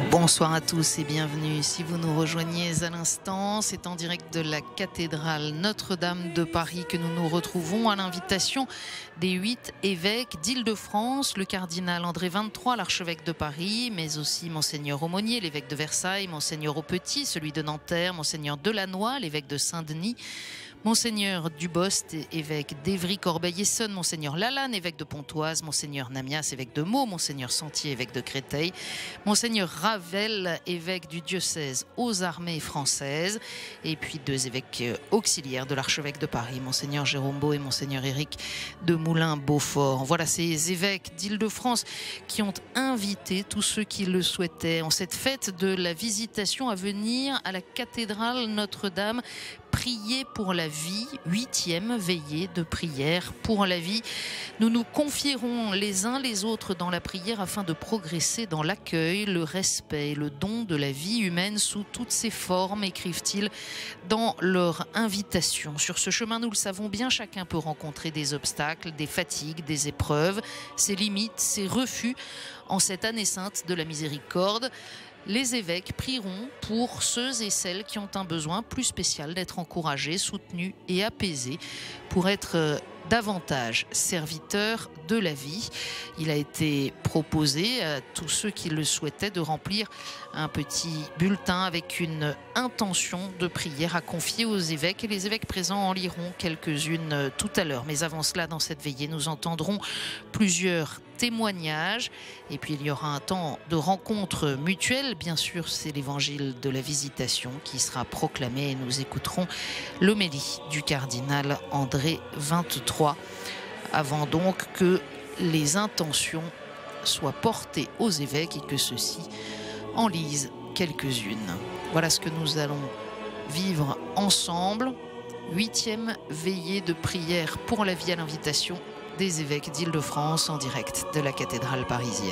Bonsoir à tous et bienvenue. Si vous nous rejoignez à l'instant, c'est en direct de la cathédrale Notre-Dame de Paris que nous nous retrouvons à l'invitation des 8 évêques d'Île-de-France, le cardinal André XXIII, l'archevêque de Paris, mais aussi Monseigneur Aumônier, l'évêque de Versailles, Monseigneur Aupetit, celui de Nanterre, Monseigneur Delannoy, l'évêque de Saint-Denis, Monseigneur Dubost, évêque d'Évry-Corbeil-Essonnes, Monseigneur Lalanne, évêque de Pontoise, Monseigneur Namias, évêque de Meaux, Monseigneur Sentier, évêque de Créteil, Monseigneur Ravel, évêque du diocèse aux armées françaises, et puis 2 évêques auxiliaires de l'archevêque de Paris, Monseigneur Jérôme Beau et Monseigneur Éric de Moulin-Beaufort. Voilà ces évêques d'Île-de-France qui ont invité tous ceux qui le souhaitaient en cette fête de la Visitation à venir à la cathédrale Notre-Dame. Prier pour la vie, 8e veillée de prière pour la vie. Nous nous confierons les uns les autres dans la prière afin de progresser dans l'accueil, le respect et le don de la vie humaine sous toutes ses formes, écrivent-ils dans leur invitation. Sur ce chemin, nous le savons bien, chacun peut rencontrer des obstacles, des fatigues, des épreuves, ses limites, ses refus. En cette année sainte de la miséricorde, les évêques prieront pour ceux et celles qui ont un besoin plus spécial d'être encouragés, soutenus et apaisés pour être davantage serviteurs de la vie. Il a été proposé à tous ceux qui le souhaitaient de remplir un petit bulletin avec une intention de prière à confier aux évêques, et les évêques présents en liront quelques-unes tout à l'heure. Mais avant cela, dans cette veillée, nous entendrons plusieurs témoignages et puis il y aura un temps de rencontre mutuelle. Bien sûr, c'est l'évangile de la Visitation qui sera proclamé et nous écouterons l'homélie du cardinal André XXIII avant donc que les intentions soient portées aux évêques et que ceux-ci en lisent quelques-unes. Voilà ce que nous allons vivre ensemble. 8e veillée de prière pour la vie à l'invitation des évêques d'Île-de-France en direct de la cathédrale parisienne.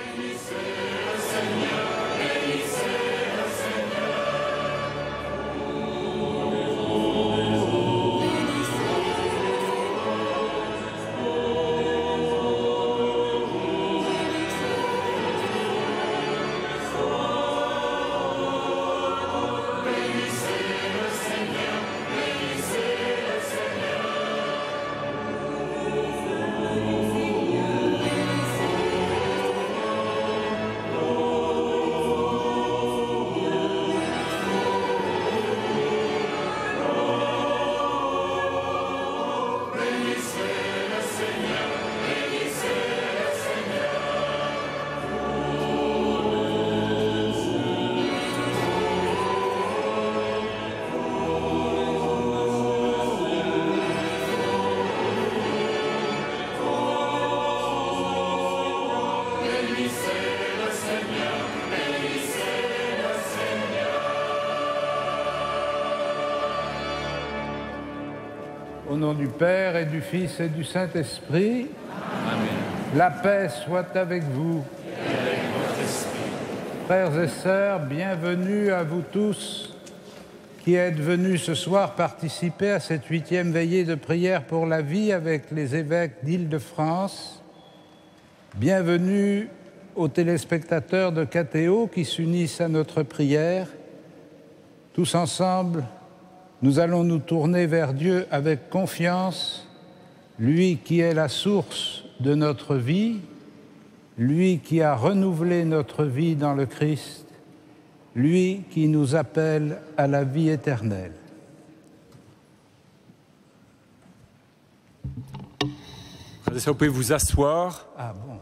Au nom du Père et du Fils et du Saint-Esprit, Amen. La paix soit avec vous. Et avec votre esprit. Frères et sœurs, bienvenue à vous tous qui êtes venus ce soir participer à cette 8e veillée de prière pour la vie avec les évêques d'Île-de-France. Bienvenue aux téléspectateurs de KTO qui s'unissent à notre prière. Tous ensemble, nous allons nous tourner vers Dieu avec confiance, lui qui est la source de notre vie, lui qui a renouvelé notre vie dans le Christ, lui qui nous appelle à la vie éternelle. Frères et sœurs, vous pouvez vous asseoir. Ah bon.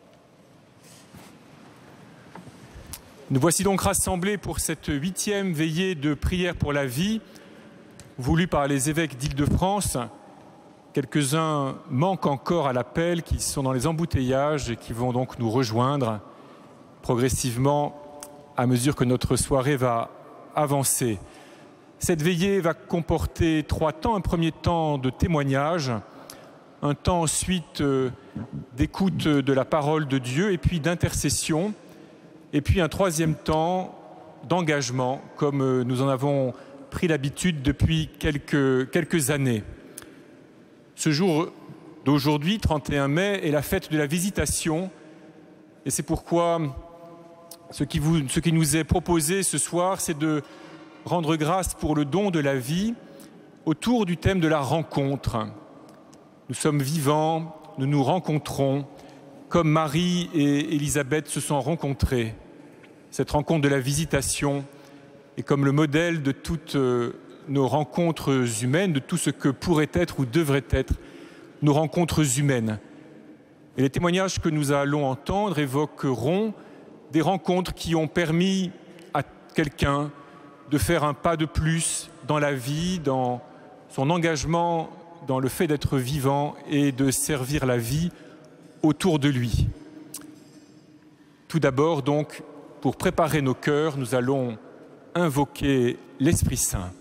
Nous voici donc rassemblés pour cette 8e veillée de prière pour la vie, voulu par les évêques d'Île-de-France. Quelques-uns manquent encore à l'appel, qui sont dans les embouteillages et qui vont donc nous rejoindre progressivement à mesure que notre soirée va avancer. Cette veillée va comporter 3 temps. Un premier temps de témoignage, un temps ensuite d'écoute de la parole de Dieu et puis d'intercession, et puis un 3e temps d'engagement, comme nous en avons pris l'habitude depuis quelques années. Ce jour d'aujourd'hui, 31 mai, est la fête de la Visitation, et c'est pourquoi ce qui nous est proposé ce soir, c'est de rendre grâce pour le don de la vie autour du thème de la rencontre. Nous sommes vivants, nous nous rencontrons, comme Marie et Élisabeth se sont rencontrés. Cette rencontre de la visitation est comme le modèle de toutes nos rencontres humaines, de tout ce que pourrait être ou devrait être nos rencontres humaines. Et les témoignages que nous allons entendre évoqueront des rencontres qui ont permis à quelqu'un de faire un pas de plus dans la vie, dans son engagement, dans le fait d'être vivant et de servir la vie autour de lui. Tout d'abord, donc, pour préparer nos cœurs, nous allons invoquer l'Esprit Saint.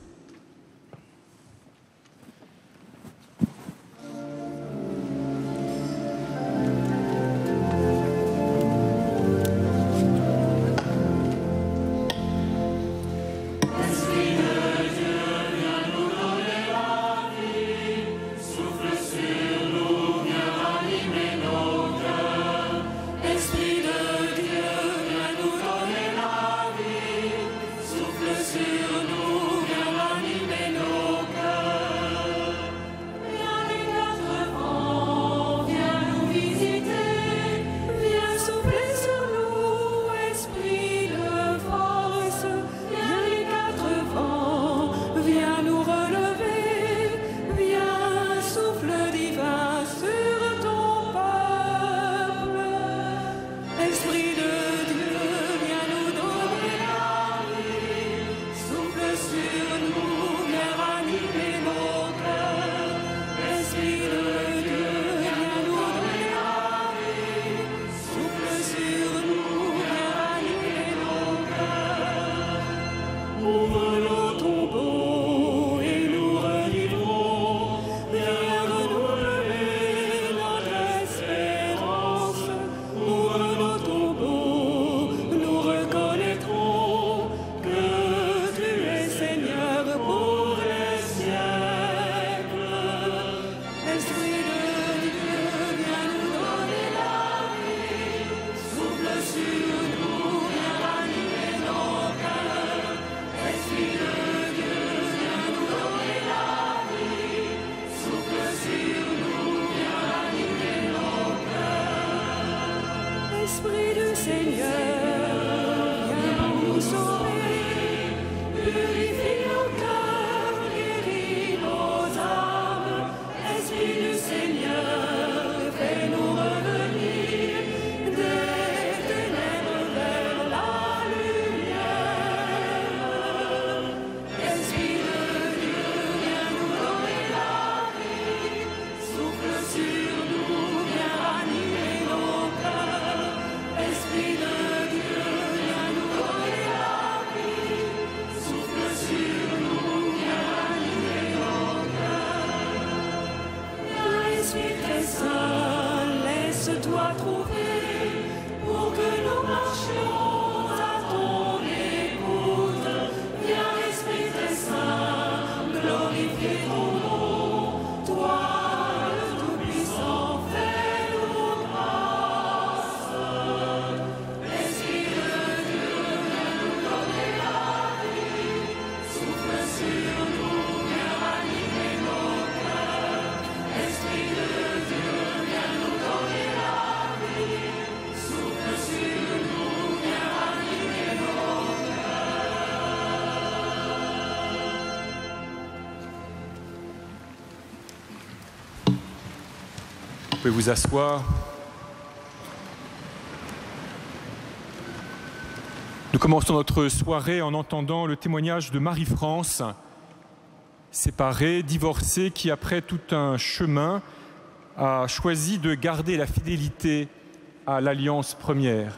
Vous pouvez vous asseoir. Nous commençons notre soirée en entendant le témoignage de Marie-France, séparée, divorcée, qui après tout un chemin a choisi de garder la fidélité à l'alliance première.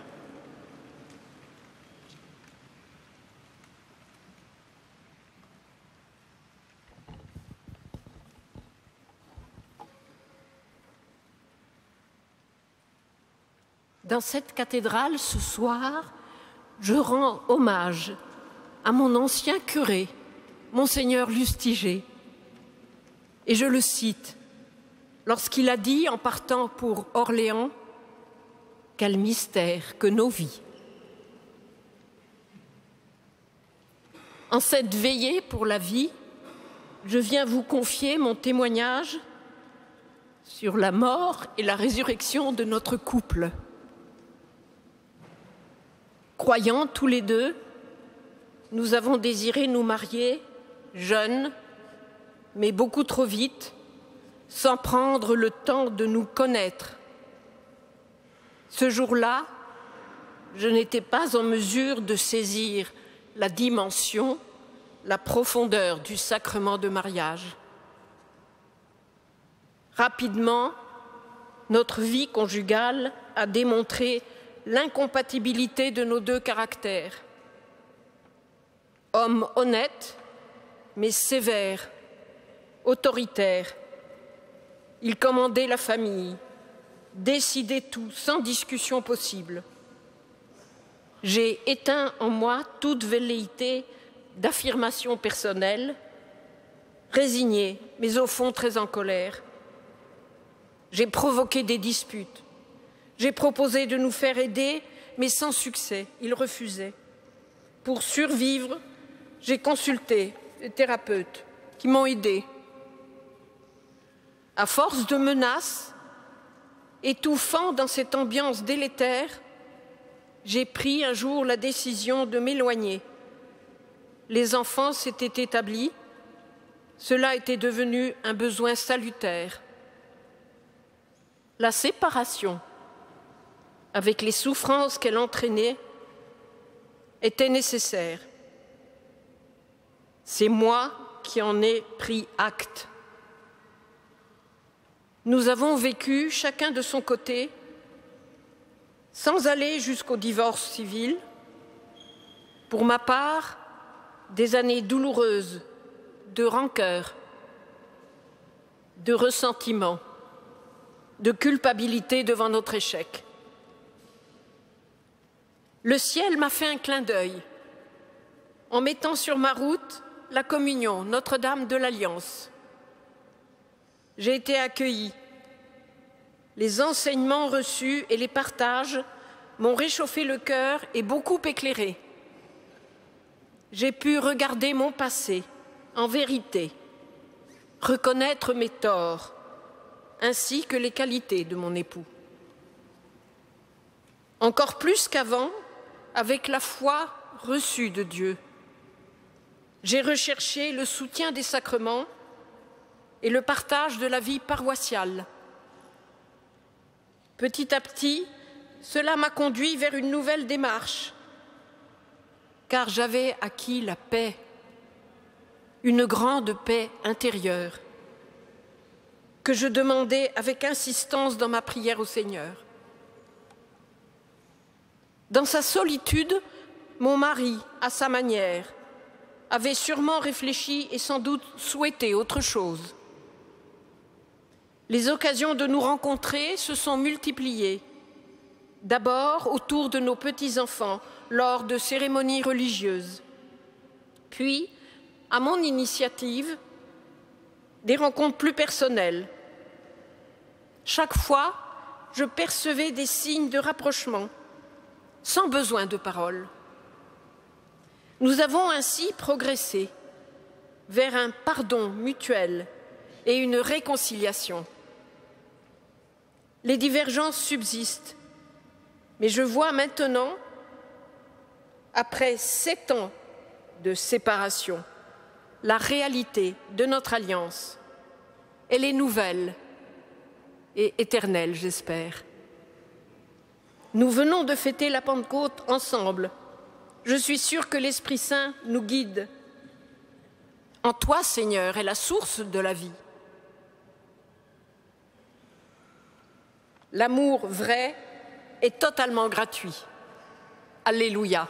Dans cette cathédrale, ce soir, je rends hommage à mon ancien curé, Monseigneur Lustiger. Et je le cite, lorsqu'il a dit, en partant pour Orléans, « Quel mystère que nos vies ! En cette veillée pour la vie, je viens vous confier mon témoignage sur la mort et la résurrection de notre couple. Croyants tous les deux, nous avons désiré nous marier jeunes, mais beaucoup trop vite, sans prendre le temps de nous connaître. Ce jour-là, je n'étais pas en mesure de saisir la dimension, la profondeur du sacrement de mariage. Rapidement, notre vie conjugale a démontré l'incompatibilité de nos deux caractères. Homme honnête, mais sévère, autoritaire, il commandait la famille, décidait tout sans discussion possible. J'ai éteint en moi toute velléité d'affirmation personnelle, résigné, mais au fond très en colère. J'ai provoqué des disputes. J'ai proposé de nous faire aider, mais sans succès. Il refusait. Pour survivre, j'ai consulté des thérapeutes qui m'ont aidé. À force de menaces, étouffant dans cette ambiance délétère, j'ai pris un jour la décision de m'éloigner. Les enfants s'étaient établis, cela était devenu un besoin salutaire. La séparation, avec les souffrances qu'elle entraînait, était nécessaire. C'est moi qui en ai pris acte. Nous avons vécu, chacun de son côté, sans aller jusqu'au divorce civil. Pour ma part, des années douloureuses de rancœur, de ressentiment, de culpabilité devant notre échec. Le ciel m'a fait un clin d'œil en mettant sur ma route la communion Notre-Dame de l'Alliance. J'ai été accueillie. Les enseignements reçus et les partages m'ont réchauffé le cœur et beaucoup éclairé. J'ai pu regarder mon passé en vérité, reconnaître mes torts, ainsi que les qualités de mon époux. Encore plus qu'avant, avec la foi reçue de Dieu, j'ai recherché le soutien des sacrements et le partage de la vie paroissiale. Petit à petit, cela m'a conduit vers une nouvelle démarche, car j'avais acquis la paix, une grande paix intérieure, que je demandais avec insistance dans ma prière au Seigneur. Dans sa solitude, mon mari, à sa manière, avait sûrement réfléchi et sans doute souhaité autre chose. Les occasions de nous rencontrer se sont multipliées. D'abord autour de nos petits-enfants, lors de cérémonies religieuses. Puis, à mon initiative, des rencontres plus personnelles. Chaque fois, je percevais des signes de rapprochement, sans besoin de paroles. Nous avons ainsi progressé vers un pardon mutuel et une réconciliation. Les divergences subsistent, mais je vois maintenant, après 7 ans de séparation, la réalité de notre alliance. Elle est nouvelle et éternelle, j'espère. Nous venons de fêter la Pentecôte ensemble. Je suis sûre que l'Esprit Saint nous guide. En toi, Seigneur, est la source de la vie. L'amour vrai est totalement gratuit. Alléluia.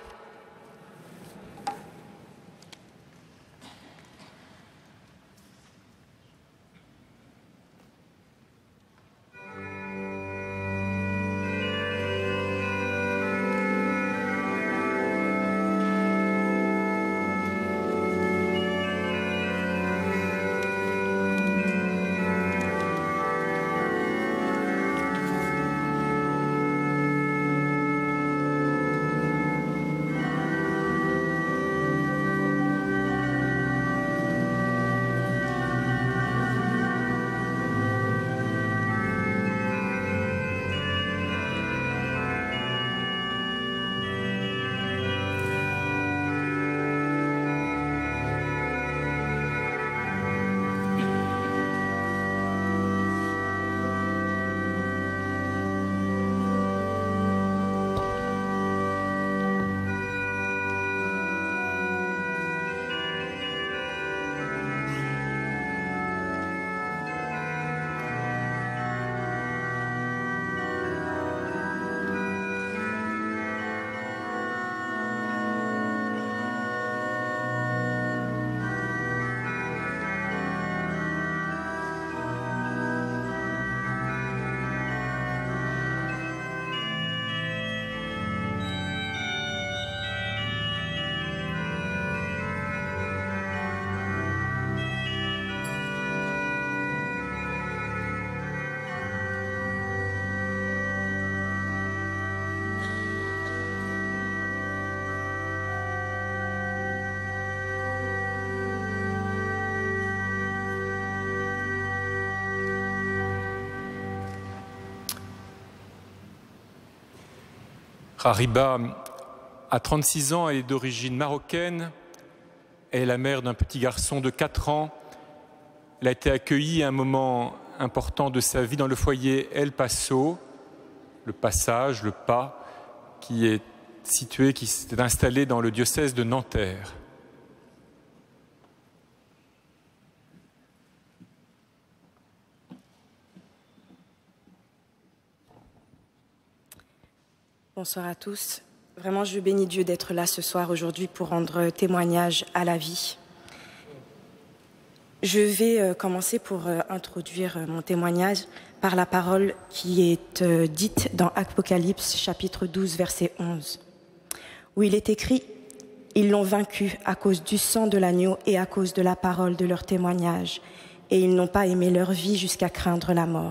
Hariba a 36 ans, elle est d'origine marocaine. Elle est la mère d'un petit garçon de 4 ans. Elle a été accueillie à un moment important de sa vie dans le foyer El Paso, le passage, le pas, qui est situé, qui s'est installé dans le diocèse de Nanterre. Bonsoir à tous. Vraiment, je bénis Dieu d'être là ce soir, aujourd'hui, pour rendre témoignage à la vie. Je vais commencer pour introduire mon témoignage par la parole qui est dite dans Apocalypse, chapitre 12, verset 11, où il est écrit « Ils l'ont vaincu à cause du sang de l'agneau et à cause de la parole de leur témoignage, et ils n'ont pas aimé leur vie jusqu'à craindre la mort. »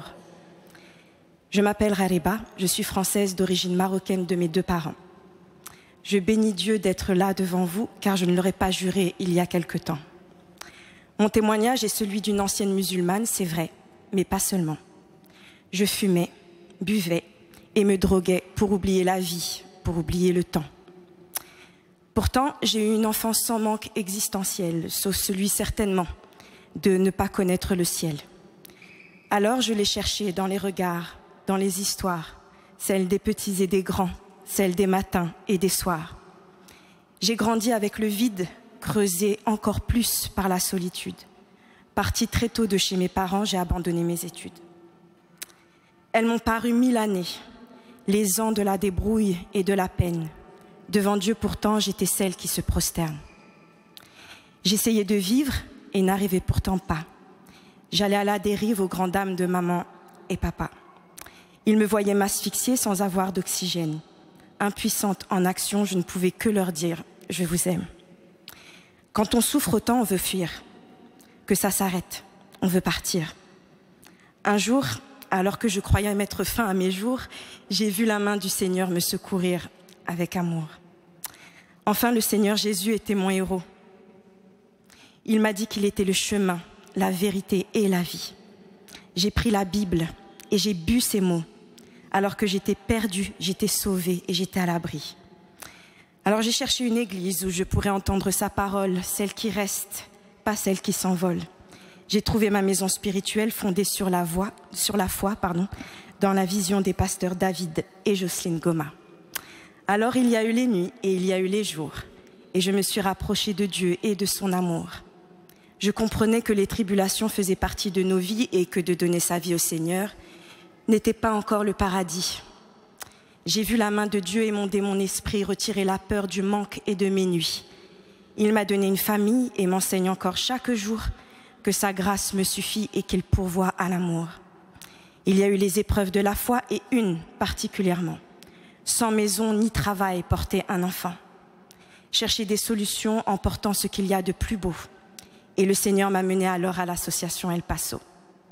Je m'appelle Hariba, je suis française d'origine marocaine de mes 2 parents. Je bénis Dieu d'être là devant vous, car je ne l'aurais pas juré il y a quelque temps. Mon témoignage est celui d'une ancienne musulmane, c'est vrai, mais pas seulement. Je fumais, buvais et me droguais pour oublier la vie, pour oublier le temps. Pourtant, j'ai eu une enfance sans manque existentiel, sauf celui certainement de ne pas connaître le ciel. Alors je l'ai cherché dans les regards, dans les histoires, celles des petits et des grands, celles des matins et des soirs. J'ai grandi avec le vide, creusé encore plus par la solitude. Partie très tôt de chez mes parents, j'ai abandonné mes études. Elles m'ont paru 1000 années, les ans de la débrouille et de la peine. Devant Dieu, pourtant, j'étais celle qui se prosterne. J'essayais de vivre et n'arrivais pourtant pas. J'allais à la dérive aux grandes dames de maman et papa. Ils me voyaient m'asphyxier sans avoir d'oxygène. Impuissante en action, je ne pouvais que leur dire « je vous aime ». Quand on souffre autant, on veut fuir. Que ça s'arrête, on veut partir. Un jour, alors que je croyais mettre fin à mes jours, j'ai vu la main du Seigneur me secourir avec amour. Enfin, le Seigneur Jésus était mon héros. Il m'a dit qu'il était le chemin, la vérité et la vie. J'ai pris la Bible et j'ai bu ces mots. Alors que j'étais perdue, j'étais sauvée et j'étais à l'abri. Alors j'ai cherché une église où je pourrais entendre sa parole, celle qui reste, pas celle qui s'envole. J'ai trouvé ma maison spirituelle fondée sur la foi, dans la vision des pasteurs David et Jocelyne Goma. Alors il y a eu les nuits et il y a eu les jours, et je me suis rapprochée de Dieu et de son amour. Je comprenais que les tribulations faisaient partie de nos vies et que de donner sa vie au Seigneur n'était pas encore le paradis. J'ai vu la main de Dieu émonder mon esprit, retirer la peur du manque et de mes nuits. Il m'a donné une famille et m'enseigne encore chaque jour que sa grâce me suffit et qu'il pourvoit à l'amour. Il y a eu les épreuves de la foi et une particulièrement. Sans maison ni travail, porter un enfant. Chercher des solutions en portant ce qu'il y a de plus beau. Et le Seigneur m'a menée alors à l'association El Paso.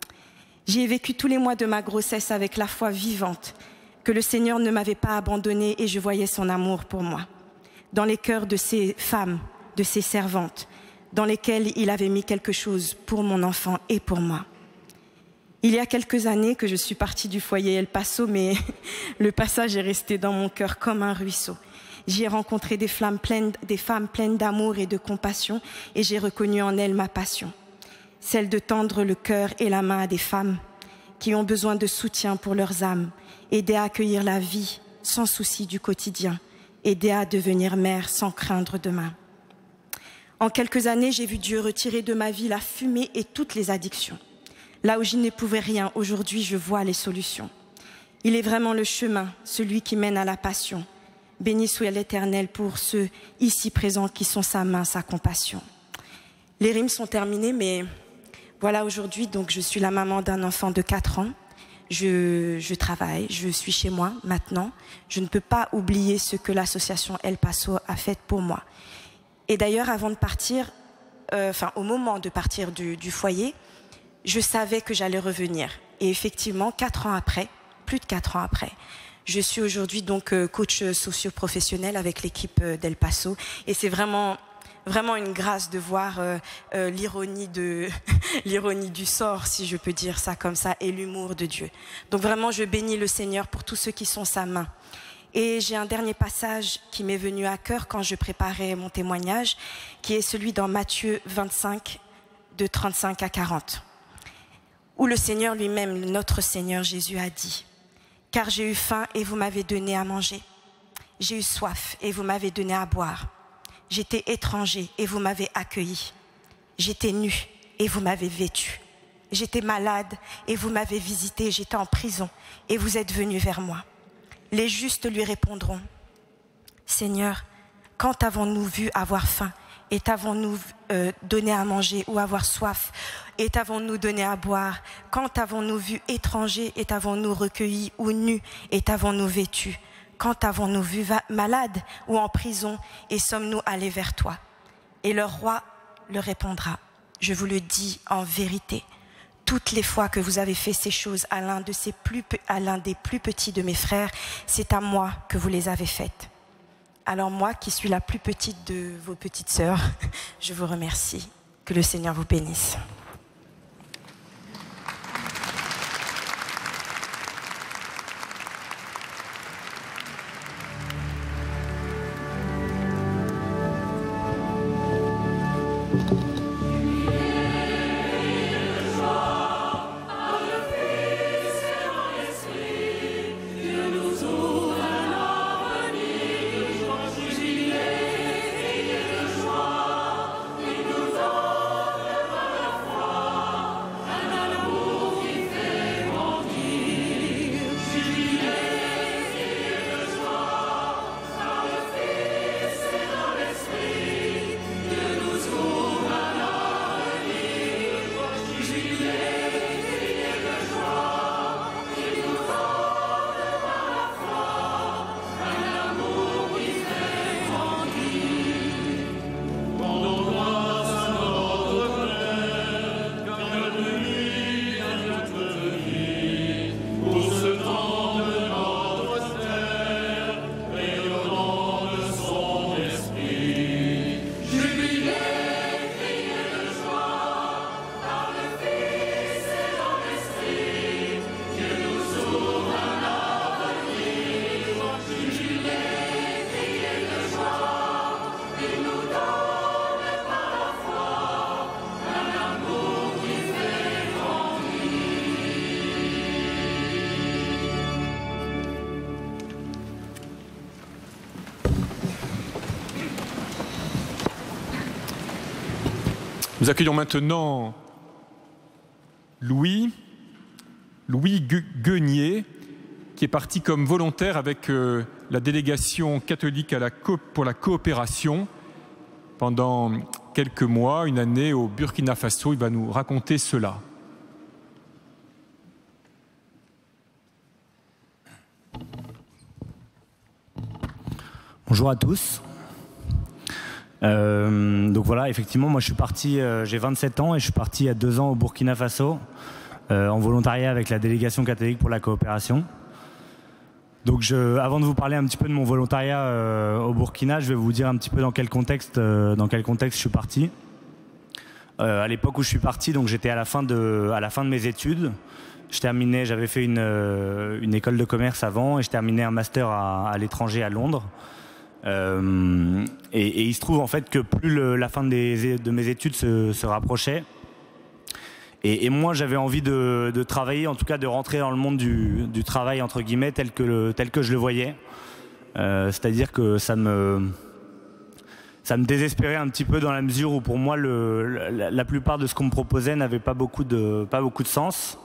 J'y ai vécu tous les mois de ma grossesse avec la foi vivante que le Seigneur ne m'avait pas abandonnée et je voyais son amour pour moi. Dans les cœurs de ces femmes, de ces servantes, dans lesquelles il avait mis quelque chose pour mon enfant et pour moi. Il y a quelques années que je suis partie du foyer El Paso, mais le passage est resté dans mon cœur comme un ruisseau. J'y ai rencontré des femmes pleines d'amour et de compassion et j'ai reconnu en elles ma passion. Celle de tendre le cœur et la main à des femmes qui ont besoin de soutien pour leurs âmes, aider à accueillir la vie sans souci du quotidien, aider à devenir mère sans craindre demain. En quelques années, j'ai vu Dieu retirer de ma vie la fumée et toutes les addictions. Là où je n'éprouvais rien, aujourd'hui je vois les solutions. Il est vraiment le chemin, celui qui mène à la passion. Béni soit l'Éternel pour ceux ici présents qui sont sa main, sa compassion. Les rimes sont terminées, mais voilà, aujourd'hui, donc je suis la maman d'un enfant de 4 ans. Je travaille, je suis chez moi maintenant. Je ne peux pas oublier ce que l'association El Paso a fait pour moi. Et d'ailleurs, avant de partir, au moment de partir du foyer, je savais que j'allais revenir. Et effectivement, 4 ans après, plus de 4 ans après, je suis aujourd'hui donc coach socio-professionnel avec l'équipe d'El Paso. Et c'est vraiment une grâce de voir l'ironie du sort, si je peux dire ça comme ça, et l'humour de Dieu. Donc vraiment, je bénis le Seigneur pour tous ceux qui sont sa main. Et j'ai un dernier passage qui m'est venu à cœur quand je préparais mon témoignage, qui est celui dans Matthieu 25, de 35 à 40, où le Seigneur lui-même, notre Seigneur Jésus, a dit « Car j'ai eu faim et vous m'avez donné à manger. J'ai eu soif et vous m'avez donné à boire. J'étais étranger et vous m'avez accueilli. J'étais nu et vous m'avez vêtu. J'étais malade et vous m'avez visité. J'étais en prison et vous êtes venus vers moi. » Les justes lui répondront « Seigneur, quand avons-nous vu avoir faim et t'avons-nous donné à manger ou avoir soif et t'avons-nous donné à boire? Quand avons-nous vu étranger et t'avons-nous recueilli ou nu et t'avons-nous vêtu? Quand avons-nous vu malade ou en prison et sommes-nous allés vers toi? » Et le roi leur répondra « Je vous le dis en vérité, toutes les fois que vous avez fait ces choses à l'un des plus petits de mes frères, c'est à moi que vous les avez faites. » Alors moi, qui suis la plus petite de vos petites sœurs, je vous remercie. Que le Seigneur vous bénisse. Nous accueillons maintenant Louis Guenier, qui est parti comme volontaire avec la délégation catholique pour la coopération pendant quelques mois, une année au Burkina Faso. Il va nous raconter cela. Bonjour à tous. Donc voilà, effectivement, moi je suis parti, j'ai 27 ans et je suis parti il y a 2 ans au Burkina Faso en volontariat avec la délégation catholique pour la coopération. Donc avant de vous parler un petit peu de mon volontariat au Burkina, je vais vous dire un petit peu dans quel contexte je suis parti. À l'époque où je suis parti, donc j'étais à la fin de mes études. J'avais fait une école de commerce avant et je terminais un master à l'étranger à Londres. Et il se trouve en fait que plus la fin de mes études se rapprochait, et moi j'avais envie de travailler, en tout cas de rentrer dans le monde du travail entre guillemets tel que je le voyais. C'est-à-dire que ça me désespérait un petit peu dans la mesure où pour moi la plupart de ce qu'on me proposait n'avait pas beaucoup de sens.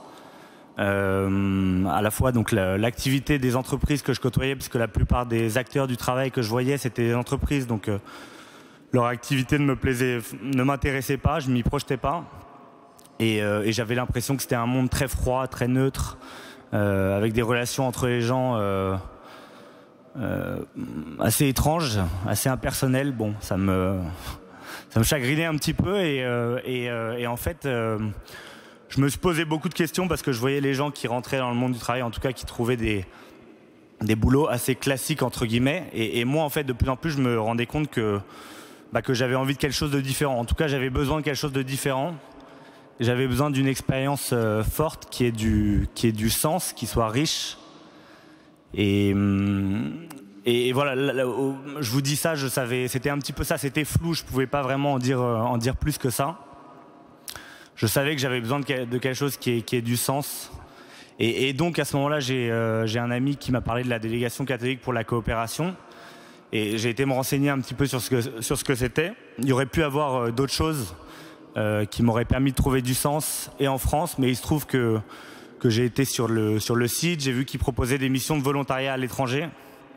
À la fois donc l'activité des entreprises que je côtoyais, puisque la plupart des acteurs du travail que je voyais c'était des entreprises, donc leur activité ne m'intéressait pas, je m'y projetais pas, et j'avais l'impression que c'était un monde très froid, très neutre, avec des relations entre les gens assez étranges, assez impersonnelles. Bon, ça me chagrinait un petit peu, et en fait je me suis posé beaucoup de questions parce que je voyais les gens qui rentraient dans le monde du travail, en tout cas qui trouvaient des boulots assez classiques entre guillemets, et moi en fait de plus en plus je me rendais compte que j'avais envie de quelque chose de différent. En tout cas j'avais besoin de quelque chose de différent. J'avais besoin d'une expérience forte qui ait du sens, qui soit riche. Et Et voilà, là, je vous dis ça, je savais, c'était un petit peu ça, c'était flou, je pouvais pas vraiment en dire plus que ça. Je savais que j'avais besoin de quelque chose qui ait du sens. Et donc à ce moment-là, j'ai un ami qui m'a parlé de la délégation catholique pour la coopération. Et j'ai été me renseigner un petit peu sur ce que c'était. Il y aurait pu avoir d'autres choses qui m'auraient permis de trouver du sens, et en France, mais il se trouve que j'ai été sur le site, j'ai vu qu'ils proposaient des missions de volontariat à l'étranger.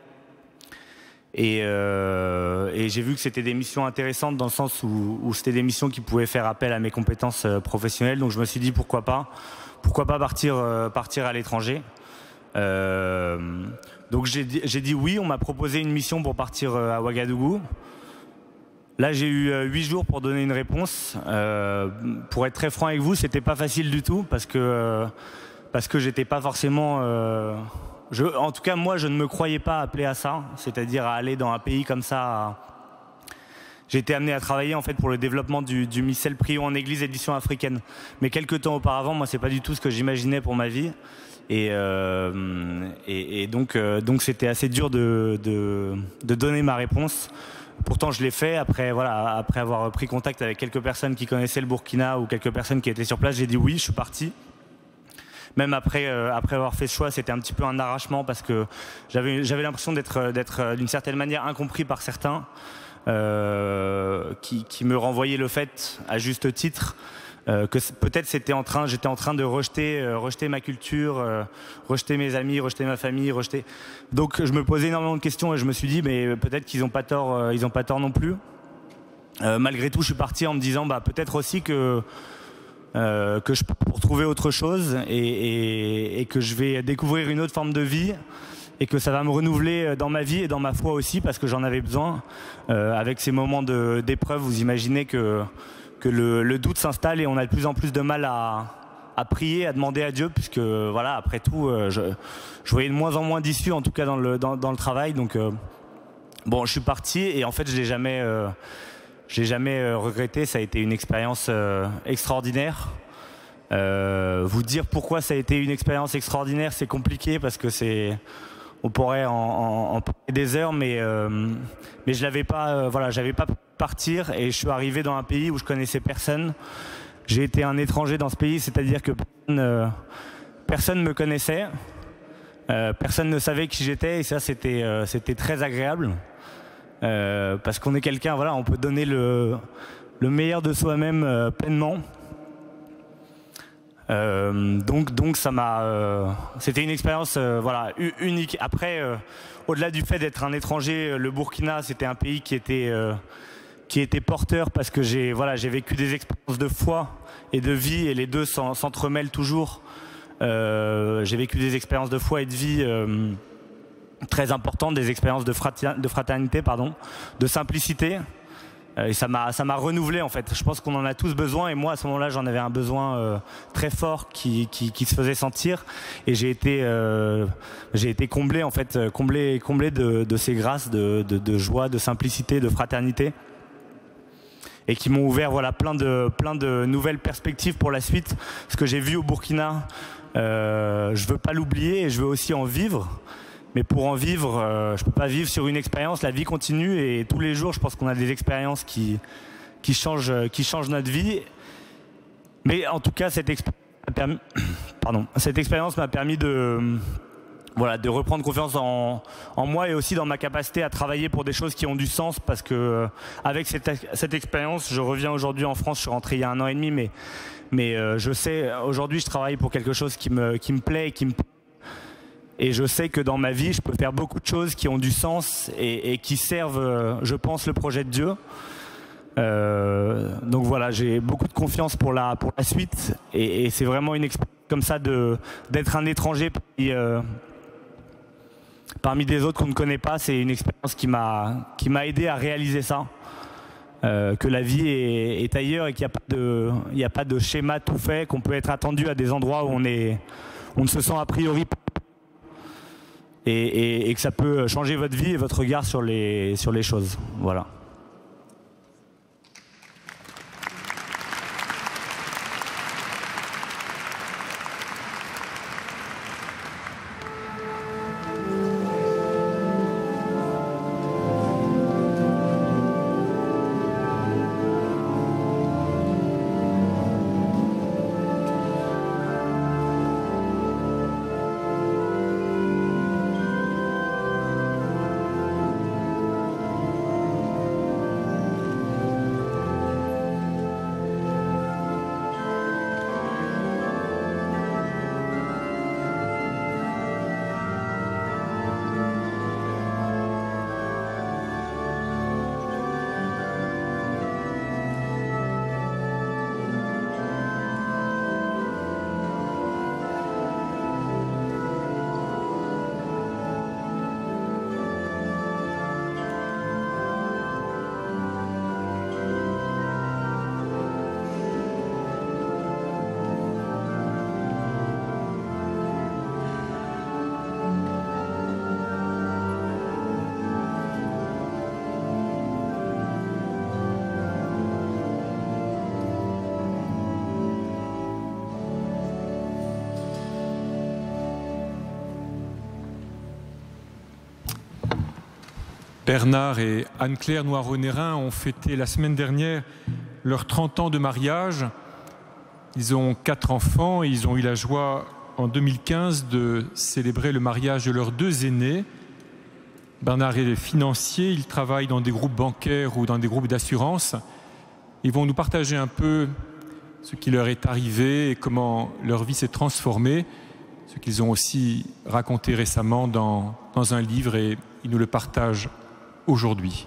Et j'ai vu que c'était des missions intéressantes dans le sens où c'était des missions qui pouvaient faire appel à mes compétences professionnelles. Donc je me suis dit pourquoi pas partir à l'étranger. Donc j'ai dit oui. On m'a proposé une mission pour partir à Ouagadougou. Là j'ai eu 8 jours pour donner une réponse. Pour être très franc avec vous, c'était pas facile du tout parce que j'étais pas forcément en tout cas, moi, je ne me croyais pas appelé à ça, c'est-à-dire à aller dans un pays comme ça. J'ai été amené à travailler en fait pour le développement du missel Prions en Église édition africaine. Mais quelques temps auparavant, moi, c'est pas du tout ce que j'imaginais pour ma vie. Et donc c'était assez dur de donner ma réponse. Pourtant, je l'ai fait après avoir pris contact avec quelques personnes qui connaissaient le Burkina ou quelques personnes qui étaient sur place. J'ai dit oui, je suis parti. Même après avoir fait ce choix, c'était un petit peu un arrachement parce que j'avais l'impression d'être d'une certaine manière incompris par certains qui me renvoyaient le fait, à juste titre, que peut-être j'étais en train de rejeter ma culture, rejeter mes amis, rejeter ma famille, Donc je me posais énormément de questions et je me suis dit mais peut-être qu'ils n'ont pas tort, ils n'ont pas tort non plus. Malgré tout, je suis parti en me disant peut-être aussi que je peux retrouver autre chose et que je vais découvrir une autre forme de vie et que ça va me renouveler dans ma vie et dans ma foi aussi parce que j'en avais besoin. Avec ces moments d'épreuve, vous imaginez que le doute s'installe et on a de plus en plus de mal à prier, à demander à Dieu puisque voilà, après tout, je voyais de moins en moins d'issues, en tout cas dans le travail. Donc bon, je suis parti et en fait, je l'ai jamais regretté. Ça a été une expérience extraordinaire. Vous dire pourquoi ça a été une expérience extraordinaire, c'est compliqué parce que on pourrait en parler des heures, mais je l'avais pas. J'avais pas pu partir et je suis arrivé dans un pays où je connaissais personne. J'ai été un étranger dans ce pays, c'est-à-dire que personne me connaissait, personne ne savait qui j'étais et ça c'était très agréable. Parce qu'on est quelqu'un, voilà, on peut donner le meilleur de soi-même pleinement. Donc ça c'était une expérience unique. Après, au-delà du fait d'être un étranger, le Burkina, c'était un pays qui était porteur parce que j'ai vécu des expériences de foi et de vie et les deux s'entremêlent toujours. J'ai vécu des expériences de foi et de vie très importantes, des expériences de fraternité, de simplicité. Et ça m'a renouvelé en fait. Je pense qu'on en a tous besoin et moi à ce moment-là j'en avais un besoin très fort qui se faisait sentir et j'ai été comblé en fait, comblé de ces grâces de joie, de simplicité, de fraternité et qui m'ont ouvert plein de nouvelles perspectives pour la suite. Ce que j'ai vu au Burkina, je veux pas l'oublier et je veux aussi en vivre. Mais pour en vivre, je peux pas vivre sur une expérience. La vie continue et tous les jours, je pense qu'on a des expériences qui changent notre vie. Mais en tout cas, cette expérience m'a permis de reprendre confiance en moi et aussi dans ma capacité à travailler pour des choses qui ont du sens. Parce que avec cette expérience, je reviens aujourd'hui en France. Je suis rentré il y a 1 an et demi, mais je sais aujourd'hui, je travaille pour quelque chose qui me plaît et qui me plaît. Et je sais que dans ma vie, je peux faire beaucoup de choses qui ont du sens et qui servent, je pense, le projet de Dieu. Donc voilà, j'ai beaucoup de confiance pour la suite. Et c'est vraiment une expérience comme ça d'être un étranger parmi des autres qu'on ne connaît pas. C'est une expérience qui m'a aidé à réaliser ça. Que la vie est ailleurs et qu'il n'y a pas de schéma tout fait, qu'on peut être attendu à des endroits où on ne se sent a priori pas. Et que ça peut changer votre vie et votre regard sur les choses. Voilà. Bernard et Anne-Claire Noireau-Nérin ont fêté la semaine dernière leurs 30 ans de mariage. Ils ont 4 enfants et ils ont eu la joie en 2015 de célébrer le mariage de leurs 2 aînés. Bernard est financier, il travaille dans des groupes bancaires ou dans des groupes d'assurance. Ils vont nous partager un peu ce qui leur est arrivé et comment leur vie s'est transformée, ce qu'ils ont aussi raconté récemment dans un livre et ils nous le partagent aujourd'hui.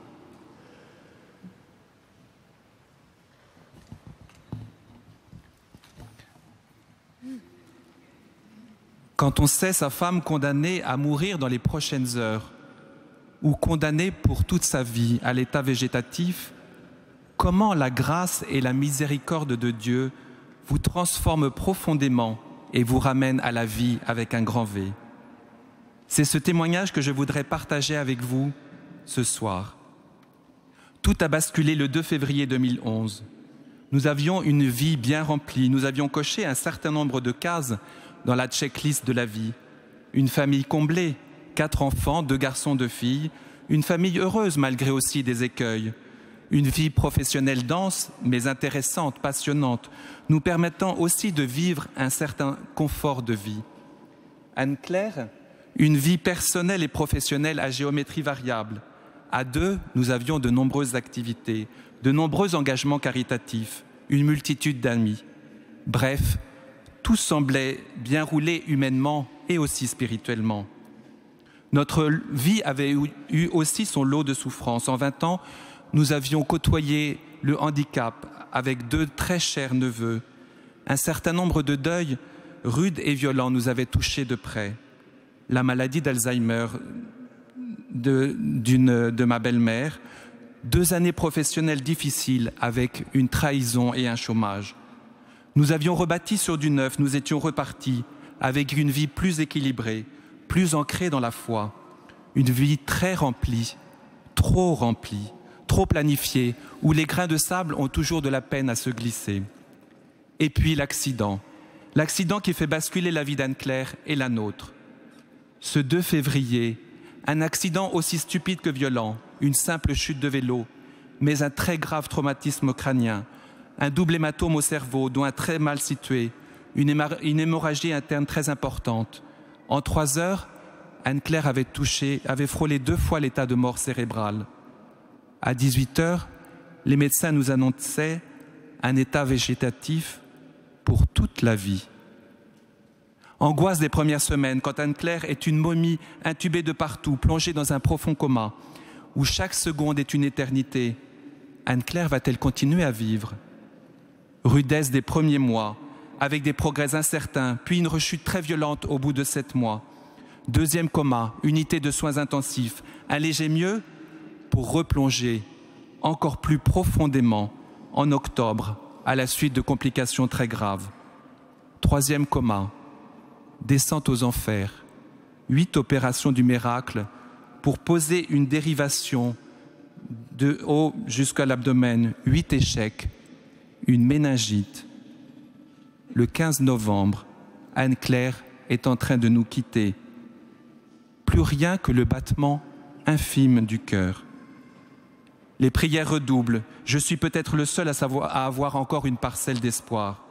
Quand on sait sa femme condamnée à mourir dans les prochaines heures ou condamnée pour toute sa vie à l'état végétatif, comment la grâce et la miséricorde de Dieu vous transforment profondément et vous ramènent à la vie avec un grand V. C'est ce témoignage que je voudrais partager avec vous ce soir. Tout a basculé le 2 février 2011. Nous avions une vie bien remplie, nous avions coché un certain nombre de cases dans la checklist de la vie. Une famille comblée, 4 enfants, 2 garçons, 2 filles, une famille heureuse malgré aussi des écueils, une vie professionnelle dense mais intéressante, passionnante, nous permettant aussi de vivre un certain confort de vie. Anne-Claire, une vie personnelle et professionnelle à géométrie variable. À 2, nous avions de nombreuses activités, de nombreux engagements caritatifs, une multitude d'amis. Bref, tout semblait bien rouler humainement et aussi spirituellement. Notre vie avait eu aussi son lot de souffrances. En 20 ans, nous avions côtoyé le handicap avec 2 très chers neveux. Un certain nombre de deuils rudes et violents nous avaient touchés de près. La maladie d'Alzheimer de ma belle-mère, 2 années professionnelles difficiles avec une trahison et un chômage. Nous avions rebâti sur du neuf, nous étions repartis avec une vie plus équilibrée, plus ancrée dans la foi, une vie très remplie, trop planifiée, où les grains de sable ont toujours de la peine à se glisser. Et puis l'accident qui fait basculer la vie d'Anne-Claire et la nôtre. Ce 2 février, un accident aussi stupide que violent, une simple chute de vélo, mais un très grave traumatisme crânien, un double hématome au cerveau, dont un très mal situé, une hémorragie interne très importante. En 3 heures, Anne-Claire avait frôlé 2 fois l'état de mort cérébrale. À 18 heures, les médecins nous annonçaient un état végétatif pour toute la vie. Angoisse des premières semaines, quand Anne-Claire est une momie intubée de partout, plongée dans un profond coma, où chaque seconde est une éternité. Anne-Claire va-t-elle continuer à vivre ? Rudesse des premiers mois, avec des progrès incertains, puis une rechute très violente au bout de 7 mois. 2e coma, unité de soins intensifs, un léger mieux pour replonger encore plus profondément en octobre à la suite de complications très graves. 3e coma, descente aux enfers, 8 opérations du miracle pour poser une dérivation de haut jusqu'à l'abdomen, 8 échecs, une méningite. Le 15 novembre, Anne-Claire est en train de nous quitter. Plus rien que le battement infime du cœur. Les prières redoublent. Je suis peut-être le seul à avoir encore une parcelle d'espoir.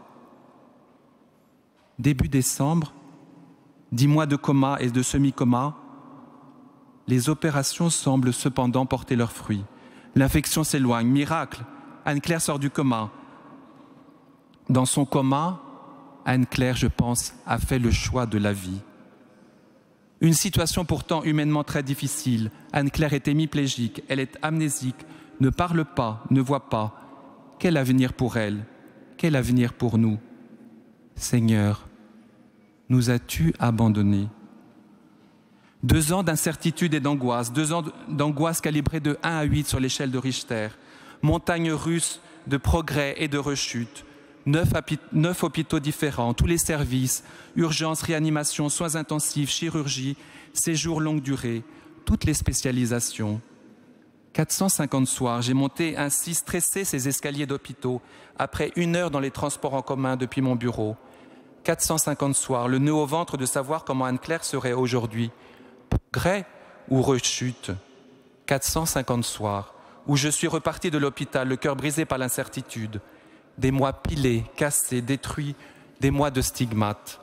Début décembre, 10 mois de coma et de semi-coma, les opérations semblent cependant porter leurs fruits. L'infection s'éloigne. Miracle, Anne-Claire sort du coma. Dans son coma, Anne-Claire, je pense, a fait le choix de la vie. Une situation pourtant humainement très difficile. Anne-Claire est hémiplégique, elle est amnésique, ne parle pas, ne voit pas. Quel avenir pour elle? Quel avenir pour nous? Seigneur, nous as-tu abandonnés? 2 ans d'incertitude et d'angoisse, 2 ans d'angoisse calibrée de 1 à 8 sur l'échelle de Richter, montagne russe de progrès et de rechute, 9 hôpitaux différents, tous les services, urgences, réanimation, soins intensifs, chirurgie, séjours longue durée, toutes les spécialisations. 450 soirs, j'ai monté ainsi stressé ces escaliers d'hôpitaux, après 1 heure dans les transports en commun depuis mon bureau. 450 soirs, le nœud au ventre de savoir comment Anne-Claire serait aujourd'hui. Progrès ou rechute? 450 soirs, où je suis reparti de l'hôpital, le cœur brisé par l'incertitude, des mois pilés, cassés, détruits, des mois de stigmates.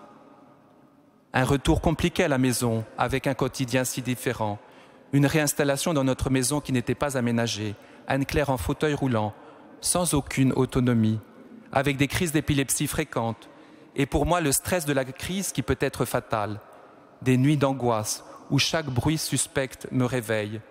Un retour compliqué à la maison, avec un quotidien si différent, une réinstallation dans notre maison qui n'était pas aménagée, Anne-Claire en fauteuil roulant, sans aucune autonomie, avec des crises d'épilepsie fréquentes, et pour moi le stress de la crise qui peut être fatal, des nuits d'angoisse où chaque bruit suspect me réveille.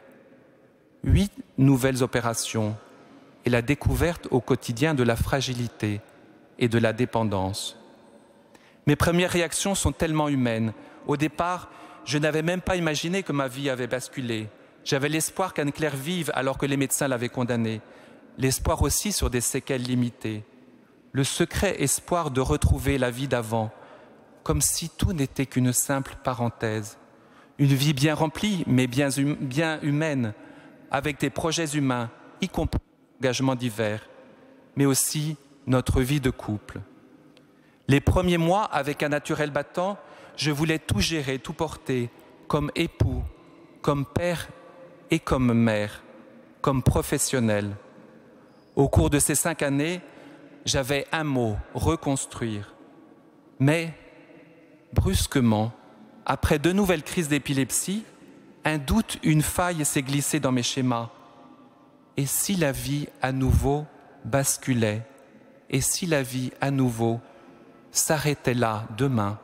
8 nouvelles opérations et la découverte au quotidien de la fragilité et de la dépendance. Mes premières réactions sont tellement humaines. Au départ, je n'avais même pas imaginé que ma vie avait basculé. J'avais l'espoir qu'Anne-Claire vive alors que les médecins l'avaient condamnée. L'espoir aussi sur des séquelles limitées. Le secret espoir de retrouver la vie d'avant, comme si tout n'était qu'une simple parenthèse. Une vie bien remplie, mais bien humaine, avec des projets humains, y compris engagements divers, mais aussi notre vie de couple. Les premiers mois, avec un naturel battant, je voulais tout gérer, tout porter, comme époux, comme père et comme mère, comme professionnel. Au cours de ces 5 années, j'avais un mot, reconstruire. Mais, brusquement, après 2 nouvelles crises d'épilepsie, un doute, une faille s'est glissée dans mes schémas. Et si la vie à nouveau basculait? Et si la vie à nouveau s'arrêtait là demain?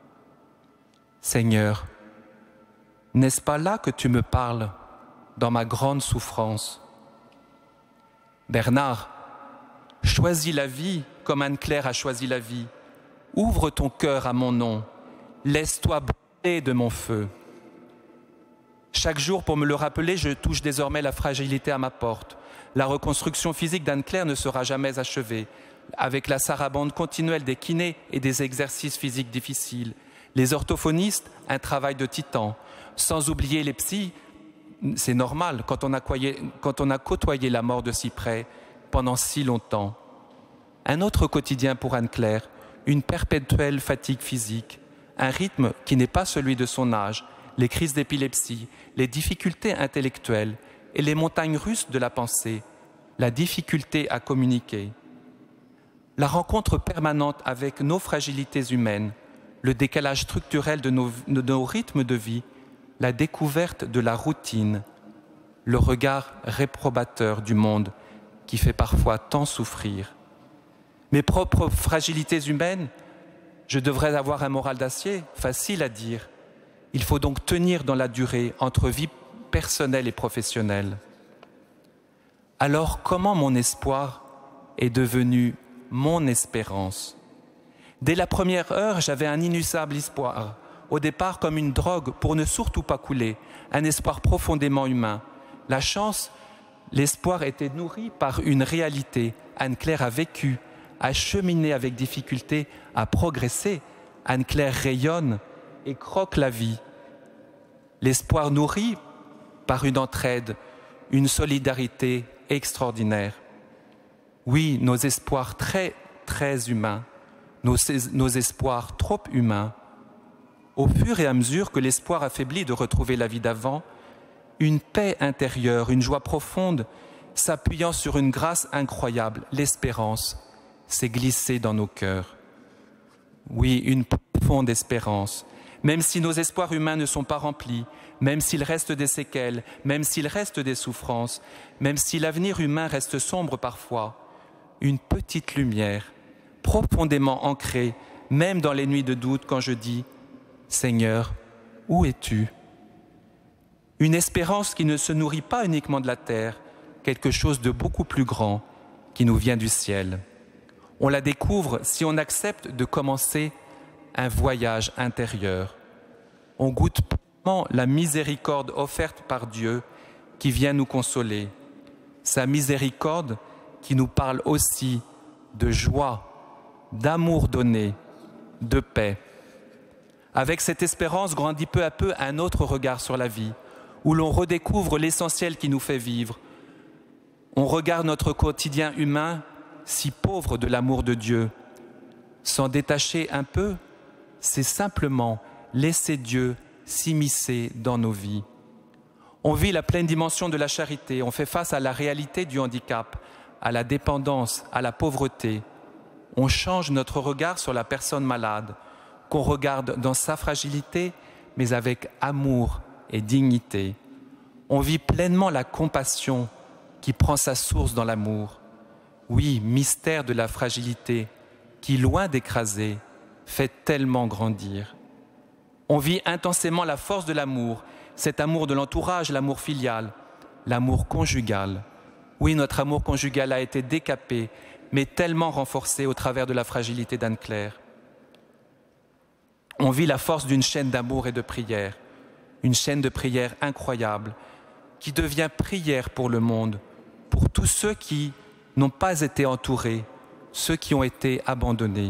Seigneur, n'est-ce pas là que tu me parles dans ma grande souffrance? Bernard, choisis la vie comme Anne-Claire a choisi la vie. Ouvre ton cœur à mon nom. Laisse-toi brûler de mon feu. Chaque jour, pour me le rappeler, je touche désormais la fragilité à ma porte. La reconstruction physique d'Anne-Claire ne sera jamais achevée, avec la sarabande continuelle des kinés et des exercices physiques difficiles. Les orthophonistes, un travail de titan. Sans oublier les psys, c'est normal quand on a côtoyé la mort de si près pendant si longtemps. Un autre quotidien pour Anne-Claire, une perpétuelle fatigue physique, un rythme qui n'est pas celui de son âge, les crises d'épilepsie, les difficultés intellectuelles et les montagnes russes de la pensée, la difficulté à communiquer. La rencontre permanente avec nos fragilités humaines, le décalage structurel de nos rythmes de vie, la découverte de la routine, le regard réprobateur du monde qui fait parfois tant souffrir. Mes propres fragilités humaines, je devrais avoir un moral d'acier, facile à dire. Il faut donc tenir dans la durée entre vie personnelle et professionnelle. Alors comment mon espoir est devenu mon espérance? Dès la première heure, j'avais un inusable espoir, au départ comme une drogue pour ne surtout pas couler, un espoir profondément humain. La chance, l'espoir était nourri par une réalité. Anne-Claire a vécu, a cheminé avec difficulté, a progressé. Anne-Claire rayonne et croque la vie. L'espoir nourri par une entraide, une solidarité extraordinaire. Oui, nos espoirs très, très humains, nos espoirs trop humains. Au fur et à mesure que l'espoir affaibli de retrouver la vie d'avant, une paix intérieure, une joie profonde, s'appuyant sur une grâce incroyable, l'espérance, s'est glissée dans nos cœurs. Oui, une profonde espérance. Même si nos espoirs humains ne sont pas remplis, même s'il reste des séquelles, même s'il reste des souffrances, même si l'avenir humain reste sombre parfois, une petite lumière, profondément ancrée, même dans les nuits de doute quand je dis « Seigneur, où es-tu » Une espérance qui ne se nourrit pas uniquement de la terre, quelque chose de beaucoup plus grand qui nous vient du ciel. On la découvre si on accepte de commencer un voyage intérieur. On goûte pleinement la miséricorde offerte par Dieu qui vient nous consoler. Sa miséricorde qui nous parle aussi de joie, d'amour donné, de paix. Avec cette espérance grandit peu à peu un autre regard sur la vie, où l'on redécouvre l'essentiel qui nous fait vivre. On regarde notre quotidien humain si pauvre de l'amour de Dieu. S'en détacher un peu, c'est simplement laisser Dieu s'immiscer dans nos vies. On vit la pleine dimension de la charité, on fait face à la réalité du handicap, à la dépendance, à la pauvreté. On change notre regard sur la personne malade, qu'on regarde dans sa fragilité, mais avec amour et dignité. On vit pleinement la compassion qui prend sa source dans l'amour. Oui, mystère de la fragilité qui, loin d'écraser, fait tellement grandir. On vit intensément la force de l'amour, cet amour de l'entourage, l'amour filial, l'amour conjugal. Oui, notre amour conjugal a été décapé, mais tellement renforcé au travers de la fragilité d'Anne-Claire. On vit la force d'une chaîne d'amour et de prière, une chaîne de prière incroyable, qui devient prière pour le monde, pour tous ceux qui n'ont pas été entourés, ceux qui ont été abandonnés.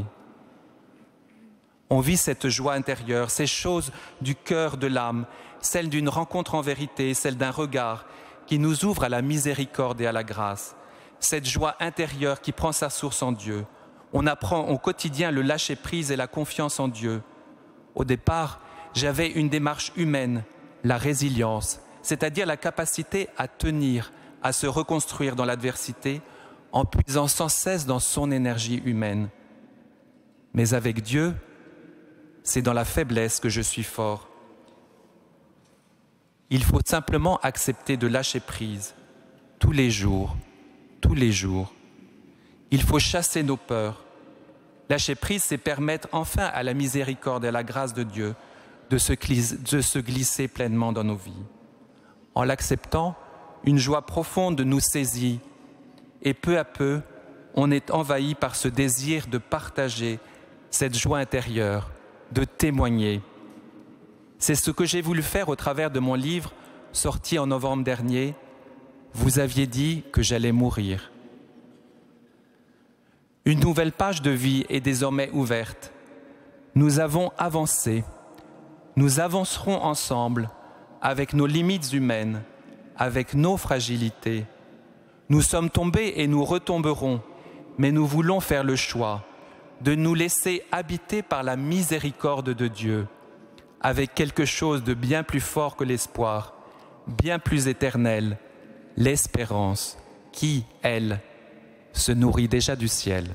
On vit cette joie intérieure, ces choses du cœur, de l'âme, celle d'une rencontre en vérité, celle d'un regard qui nous ouvre à la miséricorde et à la grâce. Cette joie intérieure qui prend sa source en Dieu. On apprend au quotidien le lâcher-prise et la confiance en Dieu. Au départ, j'avais une démarche humaine, la résilience, c'est-à-dire la capacité à tenir, à se reconstruire dans l'adversité, en puisant sans cesse dans son énergie humaine. Mais avec Dieu, c'est dans la faiblesse que je suis fort. Il faut simplement accepter de lâcher prise, tous les jours, tous les jours. Il faut chasser nos peurs. Lâcher prise, c'est permettre enfin à la miséricorde et à la grâce de Dieu de se glisser pleinement dans nos vies. En l'acceptant, une joie profonde nous saisit et peu à peu, on est envahi par ce désir de partager cette joie intérieure, de témoigner. C'est ce que j'ai voulu faire au travers de mon livre, sorti en novembre dernier. Vous aviez dit que j'allais mourir. Une nouvelle page de vie est désormais ouverte. Nous avons avancé. Nous avancerons ensemble avec nos limites humaines, avec nos fragilités. Nous sommes tombés et nous retomberons, mais nous voulons faire le choix de nous laisser habiter par la miséricorde de Dieu, avec quelque chose de bien plus fort que l'espoir, bien plus éternel, l'espérance, qui, elle, se nourrit déjà du ciel.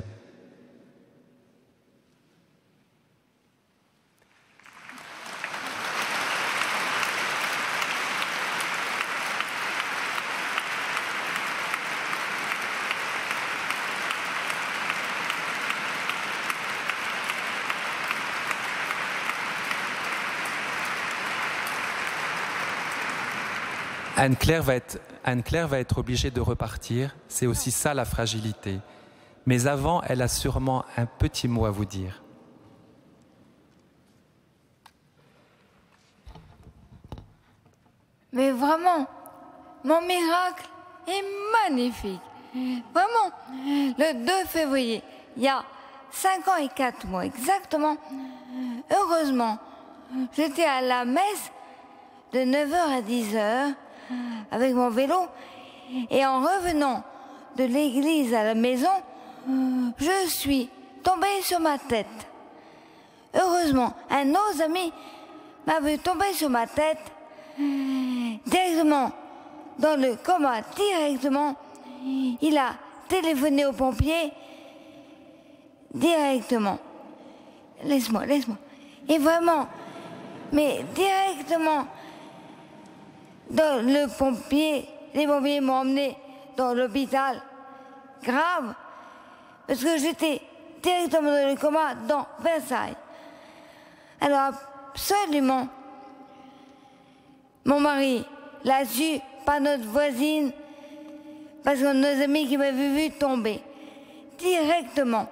Anne-Claire va être obligée de repartir, c'est aussi ça la fragilité. Mais avant, elle a sûrement un petit mot à vous dire. Mais vraiment, mon miracle est magnifique. Vraiment, le 2 février, il y a 5 ans et 4 mois exactement, heureusement, j'étais à la messe de 9h à 10h avec mon vélo et en revenant de l'église à la maison, je suis tombée sur ma tête. Heureusement, un de nos amis m'a vu tomber sur ma tête directement dans le coma, directement. Il a téléphoné aux pompiers directement. Laisse-moi. Et vraiment, mais directement, les pompiers m'ont emmené dans l'hôpital grave parce que j'étais directement dans le coma dans Versailles. Alors absolument, mon mari l'a su, pas notre voisine, parce que nos amis qui m'avaient vu tomber directement.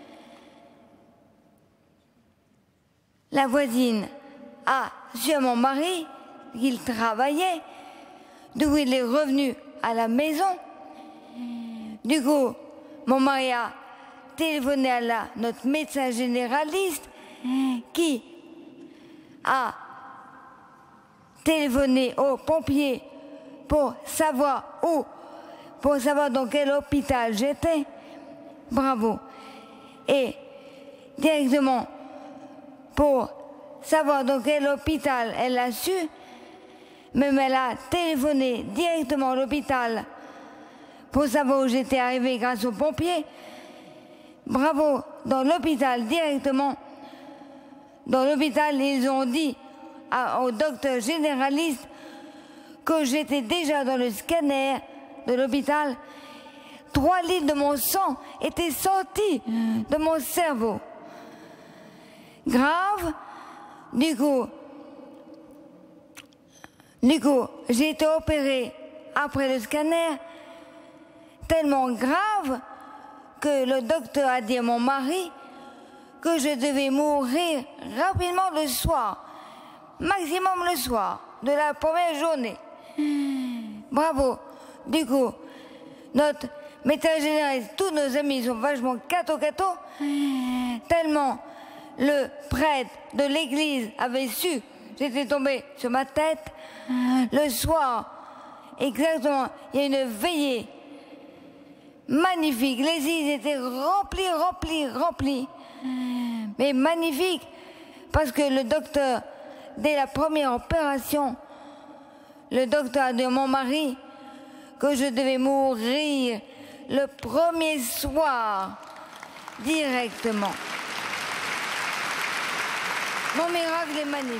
La voisine a su à mon mari qu'il travaillait, d'où il est revenu à la maison. Du coup, mon mari a téléphoné à notre médecin généraliste qui a téléphoné aux pompiers pour savoir dans quel hôpital j'étais. Bravo. Et directement pour savoir dans quel hôpital elle a su, Même elle a téléphoné directement à l'hôpital pour savoir où j'étais arrivée grâce aux pompiers. Bravo, dans l'hôpital directement. Dans l'hôpital, ils ont dit au docteur généraliste que j'étais déjà dans le scanner de l'hôpital. 3 litres de mon sang étaient sortis de mon cerveau. Grave. Du coup, j'ai été opérée après le scanner. Tellement grave que le docteur a dit à mon mari que je devais mourir rapidement le soir. Maximum le soir de la première journée. Bravo. Du coup, notre médecin généraliste, tous nos amis sont vachement cato. Tellement le prêtre de l'église avait su, j'étais tombée sur ma tête. Le soir, exactement, il y a une veillée magnifique. Les îles étaient remplies. Mais magnifique, parce que le docteur, dès la première opération, le docteur a dit à mon mari que je devais mourir le premier soir, directement. Mon miracle est magnifique.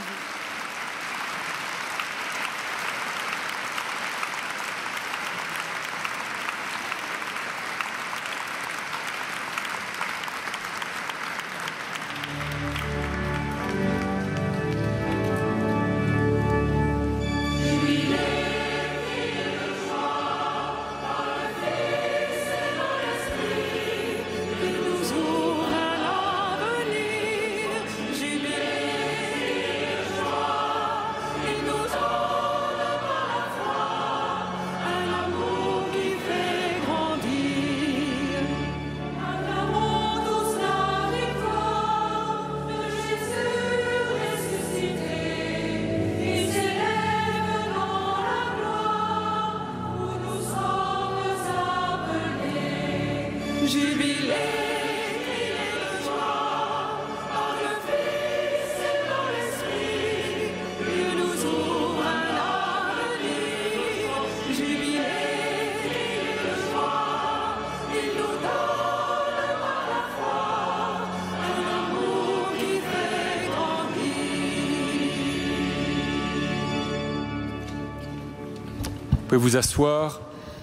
Vous pouvez vous asseoir.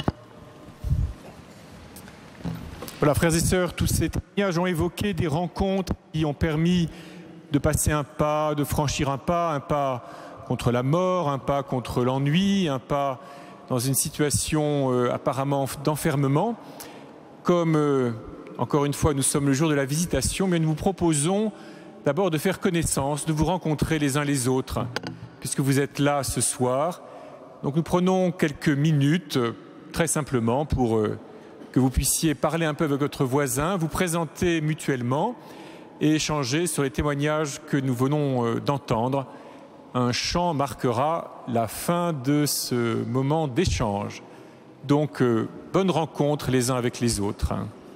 Voilà, frères et sœurs, tous ces témoignages ont évoqué des rencontres qui ont permis de passer un pas, de franchir un pas contre la mort, un pas contre l'ennui, un pas dans une situation apparemment d'enfermement. Comme, encore une fois, nous sommes le jour de la visitation, mais nous vous proposons d'abord de faire connaissance, de vous rencontrer les uns les autres, puisque vous êtes là ce soir. Donc nous prenons quelques minutes, très simplement, pour que vous puissiez parler un peu avec votre voisin, vous présenter mutuellement et échanger sur les témoignages que nous venons d'entendre. Un chant marquera la fin de ce moment d'échange. Donc, bonne rencontre les uns avec les autres.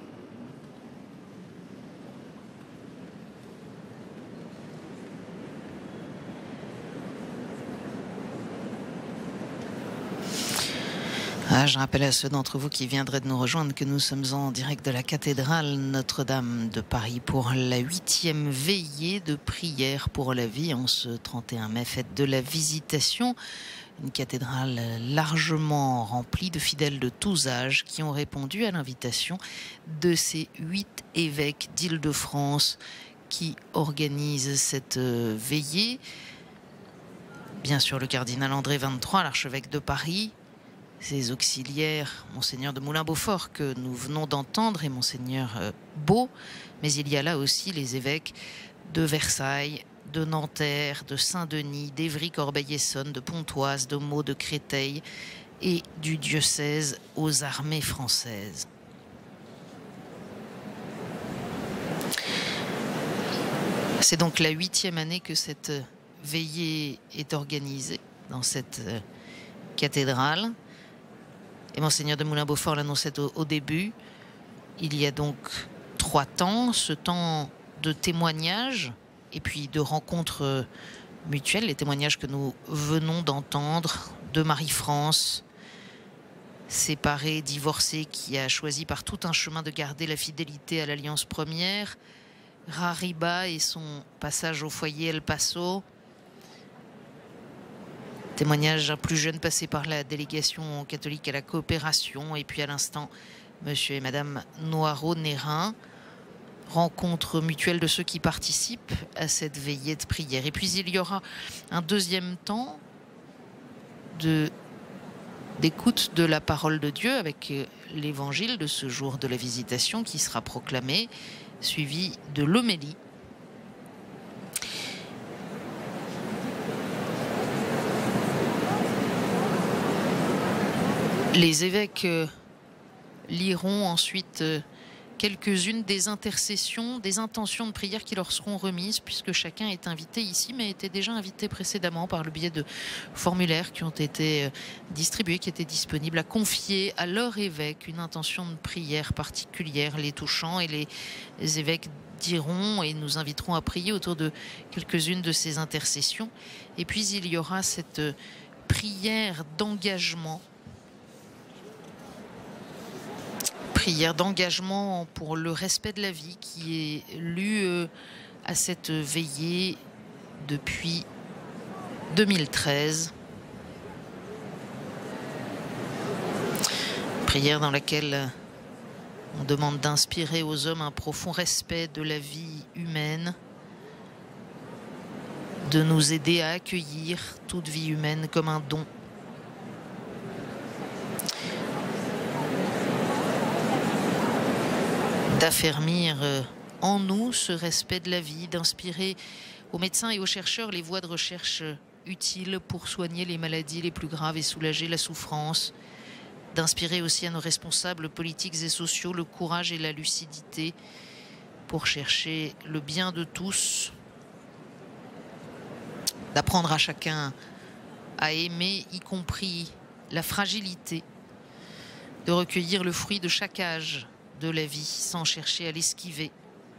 Je rappelle à ceux d'entre vous qui viendraient de nous rejoindre que nous sommes en direct de la cathédrale Notre-Dame de Paris pour la 8e veillée de prière pour la vie en ce 31 mai, fête de la Visitation. Une cathédrale largement remplie de fidèles de tous âges qui ont répondu à l'invitation de ces 8 évêques d'Île-de-France qui organisent cette veillée. Bien sûr, le cardinal André XXIII, l'archevêque de Paris, ses auxiliaires, Monseigneur de Moulin-Beaufort que nous venons d'entendre et Monseigneur Beau, mais il y a là aussi les évêques de Versailles, de Nanterre, de Saint-Denis, d'Évry-Corbeil-Essonnes, de Pontoise, de Meaux, de Créteil et du diocèse aux armées françaises. C'est donc la 8e année que cette veillée est organisée dans cette cathédrale. Et Monseigneur de Moulin-Beaufort l'annonçait au début. Il y a donc 3 temps, ce temps de témoignage et puis de rencontres mutuelle. Les témoignages que nous venons d'entendre de Marie-France, séparée, divorcée, qui a choisi par tout un chemin de garder la fidélité à l'Alliance première. Rariba et son passage au foyer El Paso. Témoignage d'un plus jeune passé par la délégation catholique à la coopération. Et puis à l'instant, monsieur et madame Noiro-Nérin. Rencontre mutuelle de ceux qui participent à cette veillée de prière. Et puis il y aura un deuxième temps d'écoute de la parole de Dieu avec l'évangile de ce jour de la visitation qui sera proclamé, suivi de l'homélie. Les évêques liront ensuite quelques-unes des intercessions, des intentions de prière qui leur seront remises, puisque chacun est invité ici, mais était déjà invité précédemment par le biais de formulaires qui ont été distribués, qui étaient disponibles, à confier à leur évêque une intention de prière particulière, les touchant, et les évêques diront et nous inviterons à prier autour de quelques-unes de ces intercessions. Et puis il y aura cette prière d'engagement. Prière d'engagement pour le respect de la vie qui est lue à cette veillée depuis 2013. Prière dans laquelle on demande d'inspirer aux hommes un profond respect de la vie humaine, de nous aider à accueillir toute vie humaine comme un don. D'affermir en nous ce respect de la vie, d'inspirer aux médecins et aux chercheurs les voies de recherche utiles pour soigner les maladies les plus graves et soulager la souffrance, d'inspirer aussi à nos responsables politiques et sociaux le courage et la lucidité pour chercher le bien de tous, d'apprendre à chacun à aimer, y compris la fragilité, de recueillir le fruit de chaque âge de la vie sans chercher à l'esquiver.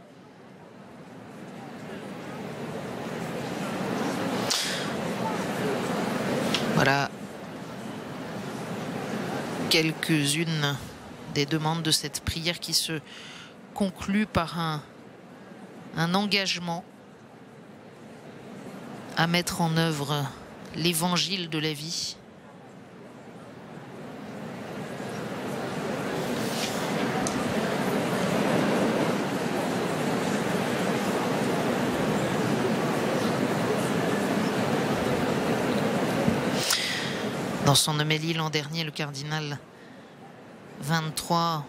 Voilà quelques-unes des demandes de cette prière qui se conclut par un engagement à mettre en œuvre l'évangile de la vie. Dans son homélie l'an dernier, le cardinal 23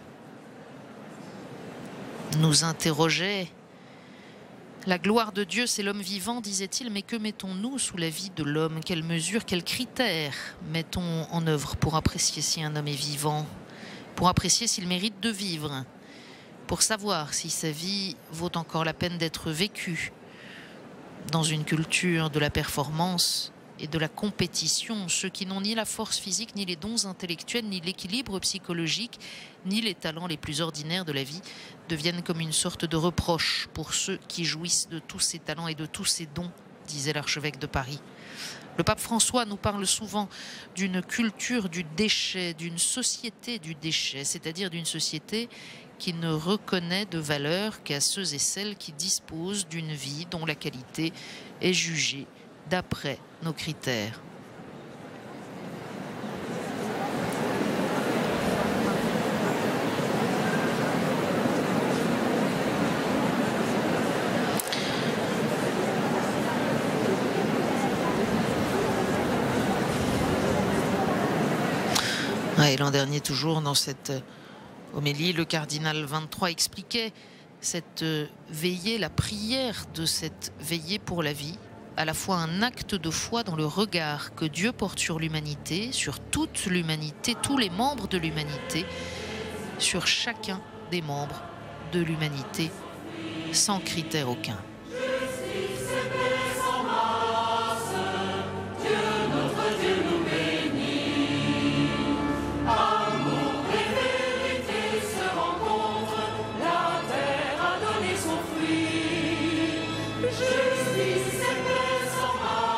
nous interrogeait. La gloire de Dieu, c'est l'homme vivant, disait-il, mais que mettons-nous sous la vie de l'homme? Quelles mesures, quels critères mettons en œuvre pour apprécier si un homme est vivant, pour apprécier s'il mérite de vivre, pour savoir si sa vie vaut encore la peine d'être vécue dans une culture de la performance et de la compétition, ceux qui n'ont ni la force physique, ni les dons intellectuels, ni l'équilibre psychologique, ni les talents les plus ordinaires de la vie, deviennent comme une sorte de reproche pour ceux qui jouissent de tous ces talents et de tous ces dons, disait l'archevêque de Paris. Le pape François nous parle souvent d'une culture du déchet, d'une société du déchet, c'est-à-dire d'une société qui ne reconnaît de valeur qu'à ceux et celles qui disposent d'une vie dont la qualité est jugée d'après nos critères. Et l'an dernier, toujours dans cette homélie, le cardinal 23 expliquait cette veillée, la prière de cette veillée pour la vie, à la fois un acte de foi dans le regard que Dieu porte sur l'humanité, sur toute l'humanité, tous les membres de l'humanité, sur chacun des membres de l'humanité, sans critère aucun. Justice et paix sans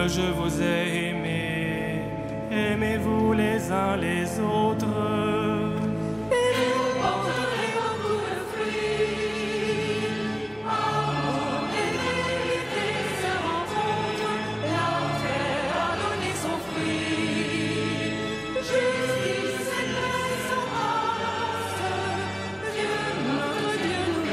Comme je vous ai aimé, aimez-vous les uns les autres. Et vous porterez beaucoup de fruits. Amour et vérité se rencontrent, la terre a donné son fruit. Justice et paix s'embrassent, Dieu, notre Dieu nous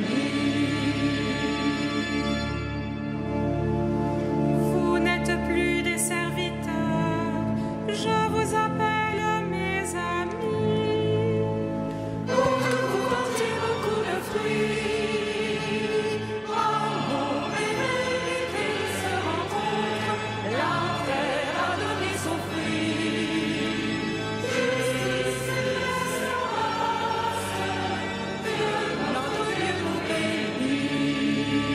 bénit. Vous n'êtes plus des serviteurs, je vous appelle mes amis. Pour que vous portiez beaucoup de fruits. Amour et vérité se rencontrent, la terre a donné son fruit. Justice et paix s'embrassent, Dieu, notre Dieu nous bénit.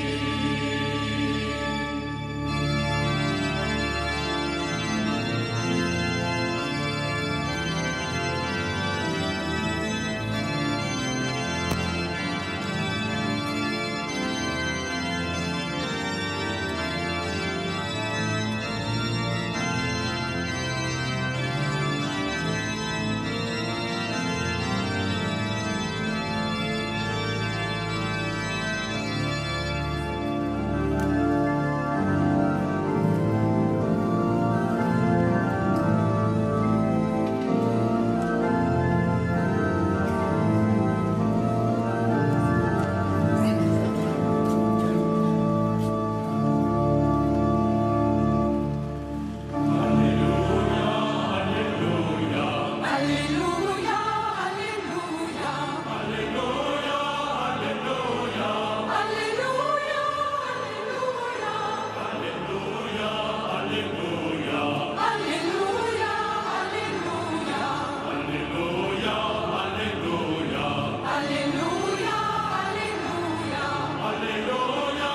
Alléluia, Alléluia, Alléluia, Alléluia, Alléluia, Alléluia, Alléluia, Alléluia, Alléluia, Alléluia, Alléluia, Alléluia, Alléluia, Alléluia, Alléluia,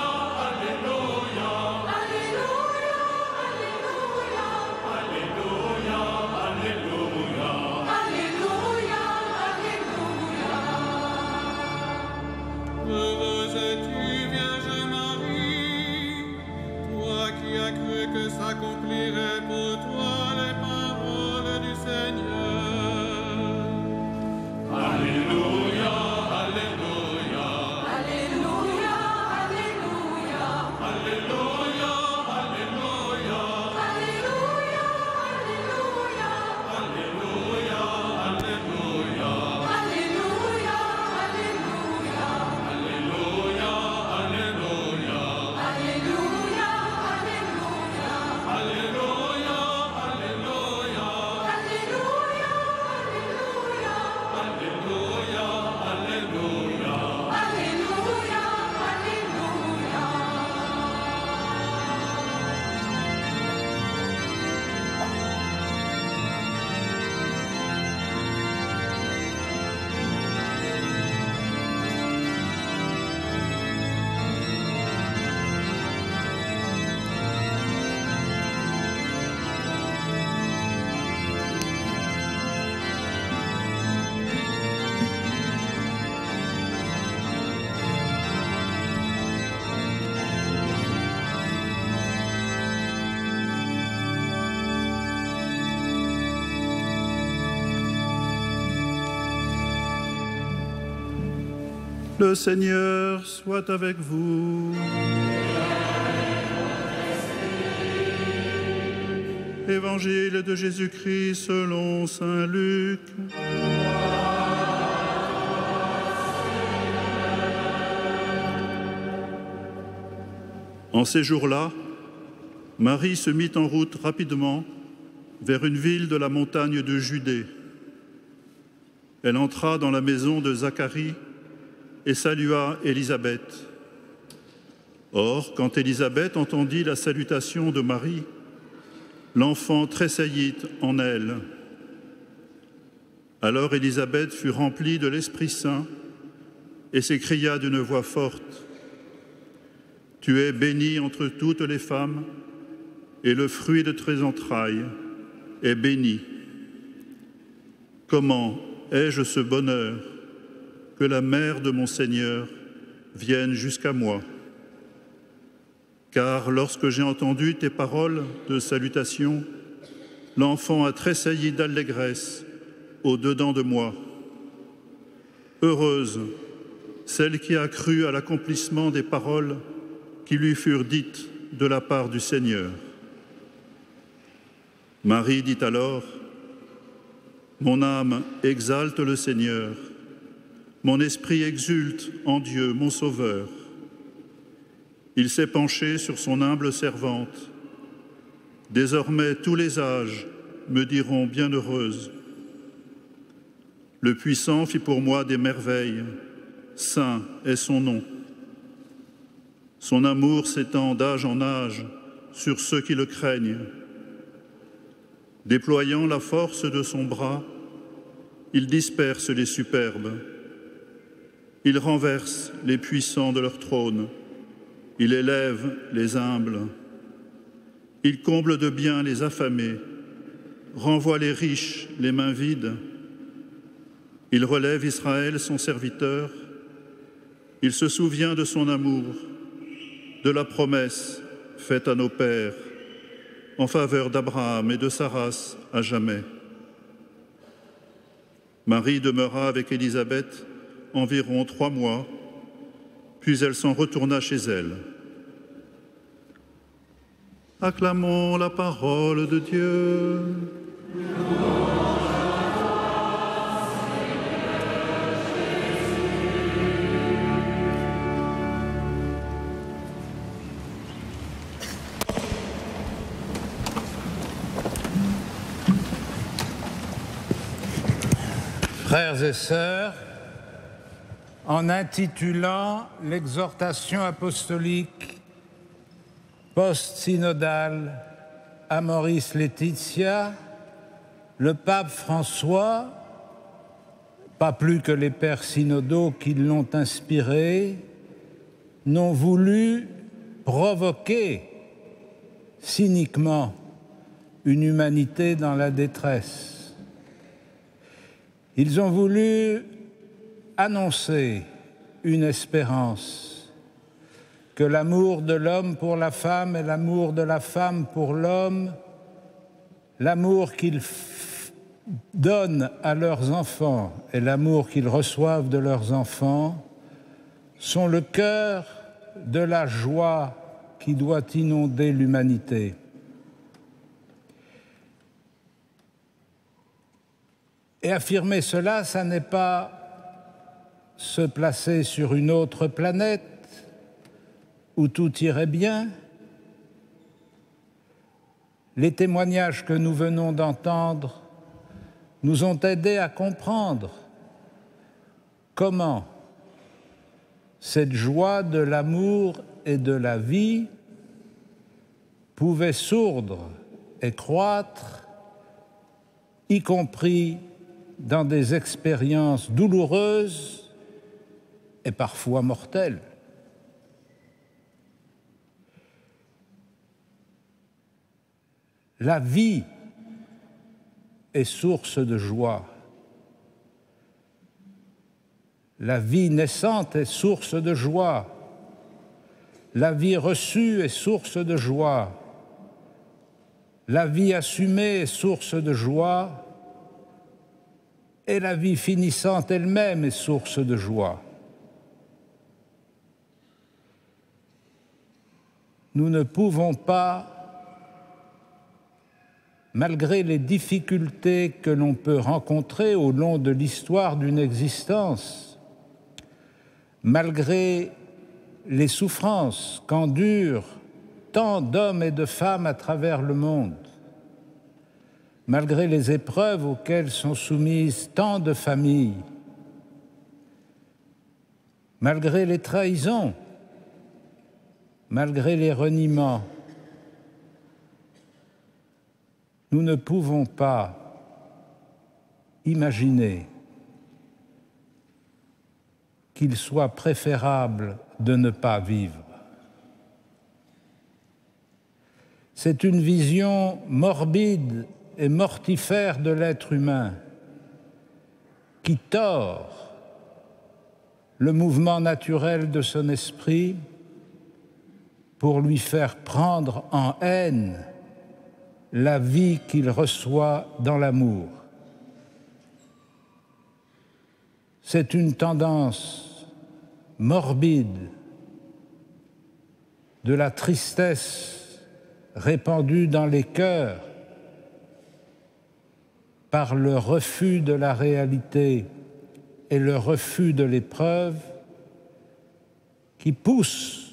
Heureuse es-tu, Vierge Marie, toi qui as cru que s'accompliraient pour toi les paroles du Seigneur. Alléluia, Alléluia, Alléluia, Alléluia, Alléluia, Alléluia, Alléluia, Alléluia, Alléluia, Alléluia, Alléluia, Alléluia, Alléluia, Le Seigneur soit avec vous. Évangile de Jésus-Christ selon saint Luc. En ces jours-là, Marie se mit en route rapidement vers une ville de la montagne de Judée. Elle entra dans la maison de Zacharie et salua Élisabeth. Or, quand Élisabeth entendit la salutation de Marie, l'enfant tressaillit en elle. Alors Élisabeth fut remplie de l'Esprit Saint et s'écria d'une voix forte : « Tu es bénie entre toutes les femmes, et le fruit de tes entrailles est béni. Comment ai-je ce bonheur que la mère de mon Seigneur vienne jusqu'à moi ? Car lorsque j'ai entendu tes paroles de salutation, l'enfant a tressailli d'allégresse au-dedans de moi. Heureuse celle qui a cru à l'accomplissement des paroles qui lui furent dites de la part du Seigneur. Marie dit alors, « Mon âme exalte le Seigneur, mon esprit exulte en Dieu, mon Sauveur. Il s'est penché sur son humble servante. Désormais, tous les âges me diront bienheureuse. Le Puissant fit pour moi des merveilles, saint est son nom. Son amour s'étend d'âge en âge sur ceux qui le craignent. Déployant la force de son bras, il disperse les superbes. Il renverse les puissants de leur trône. Il élève les humbles. Il comble de bien les affamés, renvoie les riches les mains vides. Il relève Israël, son serviteur. Il se souvient de son amour, de la promesse faite à nos pères, en faveur d'Abraham et de sa race à jamais. Marie demeura avec Élisabeth environ 3 mois, puis elle s'en retourna chez elle. Acclamons la parole de Dieu. Frères et sœurs, en intitulant l'exhortation apostolique post-synodale Amoris Laetitia, le pape François, pas plus que les pères synodaux qui l'ont inspiré, n'ont voulu provoquer cyniquement une humanité dans la détresse. Ils ont voulu annoncer une espérance, que l'amour de l'homme pour la femme et l'amour de la femme pour l'homme, l'amour qu'ils donnent à leurs enfants et l'amour qu'ils reçoivent de leurs enfants, sont le cœur de la joie qui doit inonder l'humanité. Et affirmer cela, ça n'est pas se placer sur une autre planète où tout irait bien. Les témoignages que nous venons d'entendre nous ont aidés à comprendre comment cette joie de l'amour et de la vie pouvait sourdre et croître, y compris dans des expériences douloureuses et parfois mortelles. La vie est source de joie. La vie naissante est source de joie. La vie reçue est source de joie. La vie assumée est source de joie. Et la vie finissante elle-même est source de joie. Nous ne pouvons pas, malgré les difficultés que l'on peut rencontrer au long de l'histoire d'une existence, malgré les souffrances qu'endurent tant d'hommes et de femmes à travers le monde, malgré les épreuves auxquelles sont soumises tant de familles, malgré les trahisons, malgré les reniements, nous ne pouvons pas imaginer qu'il soit préférable de ne pas vivre. C'est une vision morbide et mortifère de l'être humain qui tord le mouvement naturel de son esprit pour lui faire prendre en haine la vie qu'il reçoit dans l'amour. C'est une tendance morbide de la tristesse répandue dans les cœurs par le refus de la réalité et le refus de l'épreuve qui pousse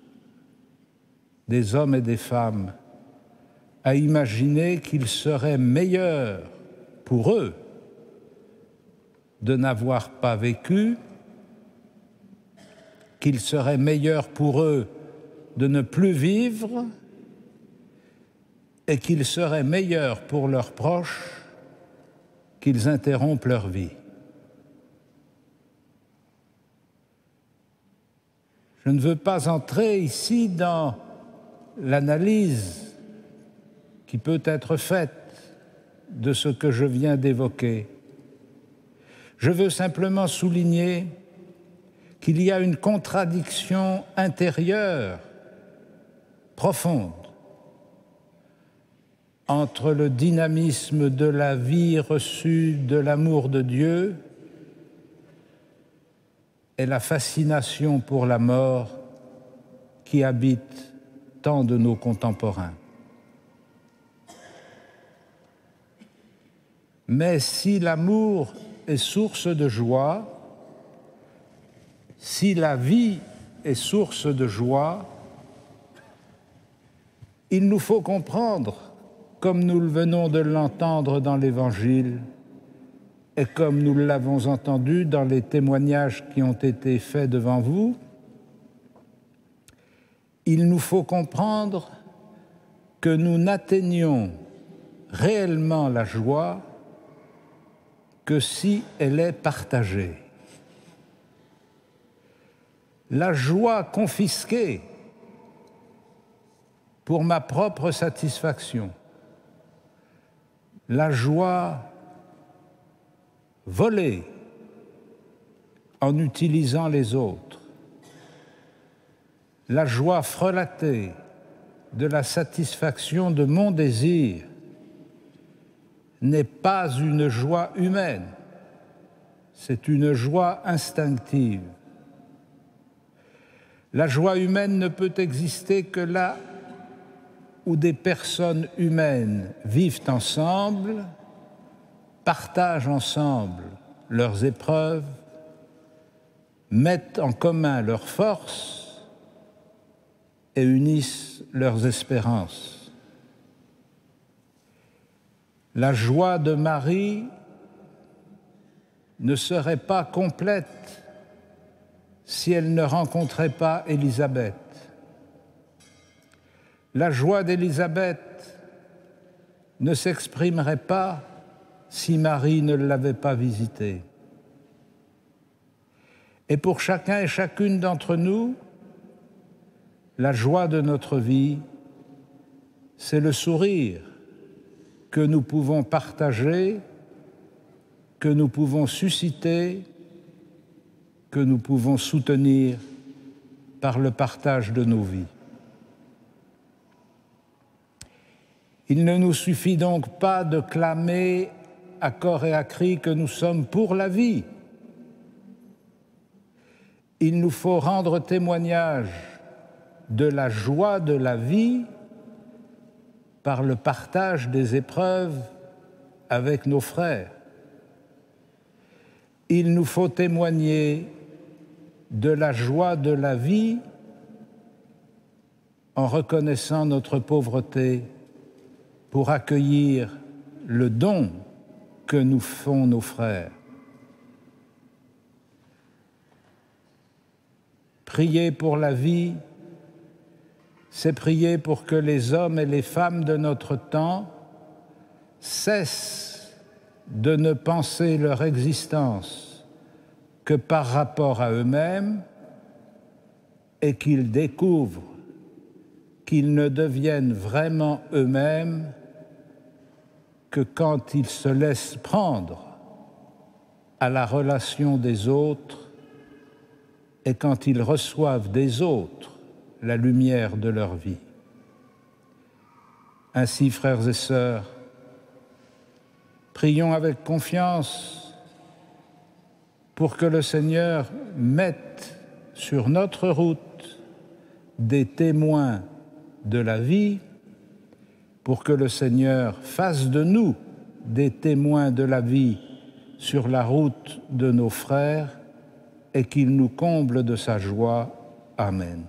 des hommes et des femmes à imaginer qu'il serait meilleur pour eux de n'avoir pas vécu, qu'il serait meilleur pour eux de ne plus vivre et qu'il serait meilleur pour leurs proches qu'ils interrompent leur vie. Je ne veux pas entrer ici dans l'analyse qui peut être faite de ce que je viens d'évoquer. Je veux simplement souligner qu'il y a une contradiction intérieure profonde entre le dynamisme de la vie reçue de l'amour de Dieu et la fascination pour la mort qui habite tant de nos contemporains. Mais si l'amour est source de joie, si la vie est source de joie, il nous faut comprendre, comme nous le venons de l'entendre dans l'Évangile et comme nous l'avons entendu dans les témoignages qui ont été faits devant vous, il nous faut comprendre que nous n'atteignons réellement la joie que si elle est partagée. La joie confisquée pour ma propre satisfaction, la joie volée en utilisant les autres, la joie frelatée de la satisfaction de mon désir n'est pas une joie humaine, c'est une joie instinctive. La joie humaine ne peut exister que là où des personnes humaines vivent ensemble, partagent ensemble leurs épreuves, mettent en commun leurs forces et unissent leurs espérances. La joie de Marie ne serait pas complète si elle ne rencontrait pas Élisabeth. La joie d'Élisabeth ne s'exprimerait pas si Marie ne l'avait pas visitée. Et pour chacun et chacune d'entre nous, la joie de notre vie, c'est le sourire que nous pouvons partager, que nous pouvons susciter, que nous pouvons soutenir par le partage de nos vies. Il ne nous suffit donc pas de clamer à corps et à cri que nous sommes pour la vie. Il nous faut rendre témoignage de la joie de la vie par le partage des épreuves avec nos frères. Il nous faut témoigner de la joie de la vie en reconnaissant notre pauvreté pour accueillir le don que nous font nos frères. Prier pour la vie, c'est prier pour que les hommes et les femmes de notre temps cessent de ne penser leur existence que par rapport à eux-mêmes et qu'ils découvrent qu'ils ne deviennent vraiment eux-mêmes que quand ils se laissent prendre à la relation des autres et quand ils reçoivent des autres la lumière de leur vie. Ainsi, frères et sœurs, prions avec confiance pour que le Seigneur mette sur notre route des témoins de la vie, pour que le Seigneur fasse de nous des témoins de la vie sur la route de nos frères et qu'il nous comble de sa joie. Amen.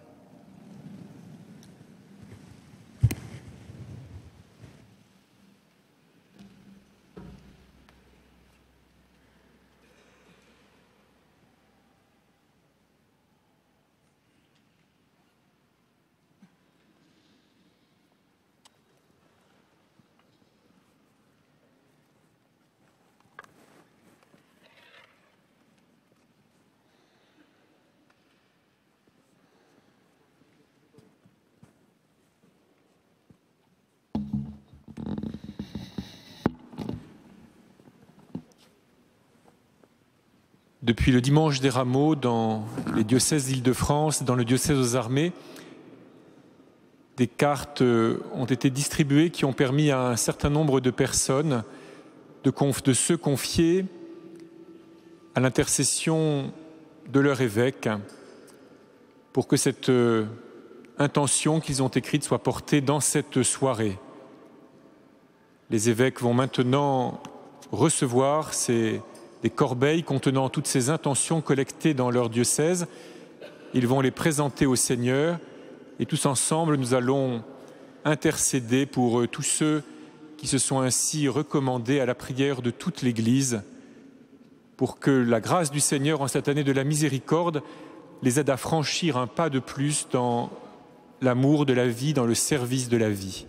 Depuis le dimanche des Rameaux, dans les diocèses d'Île-de-France, dans le diocèse aux Armées, des cartes ont été distribuées qui ont permis à un certain nombre de personnes de se confier à l'intercession de leur évêque pour que cette intention qu'ils ont écrite soit portée dans cette soirée. Les évêques vont maintenant recevoir des corbeilles contenant toutes ces intentions collectées dans leur diocèse. Ils vont les présenter au Seigneur et tous ensemble, nous allons intercéder pour tous ceux qui se sont ainsi recommandés à la prière de toute l'Église, pour que la grâce du Seigneur en cette année de la miséricorde les aide à franchir un pas de plus dans l'amour de la vie, dans le service de la vie.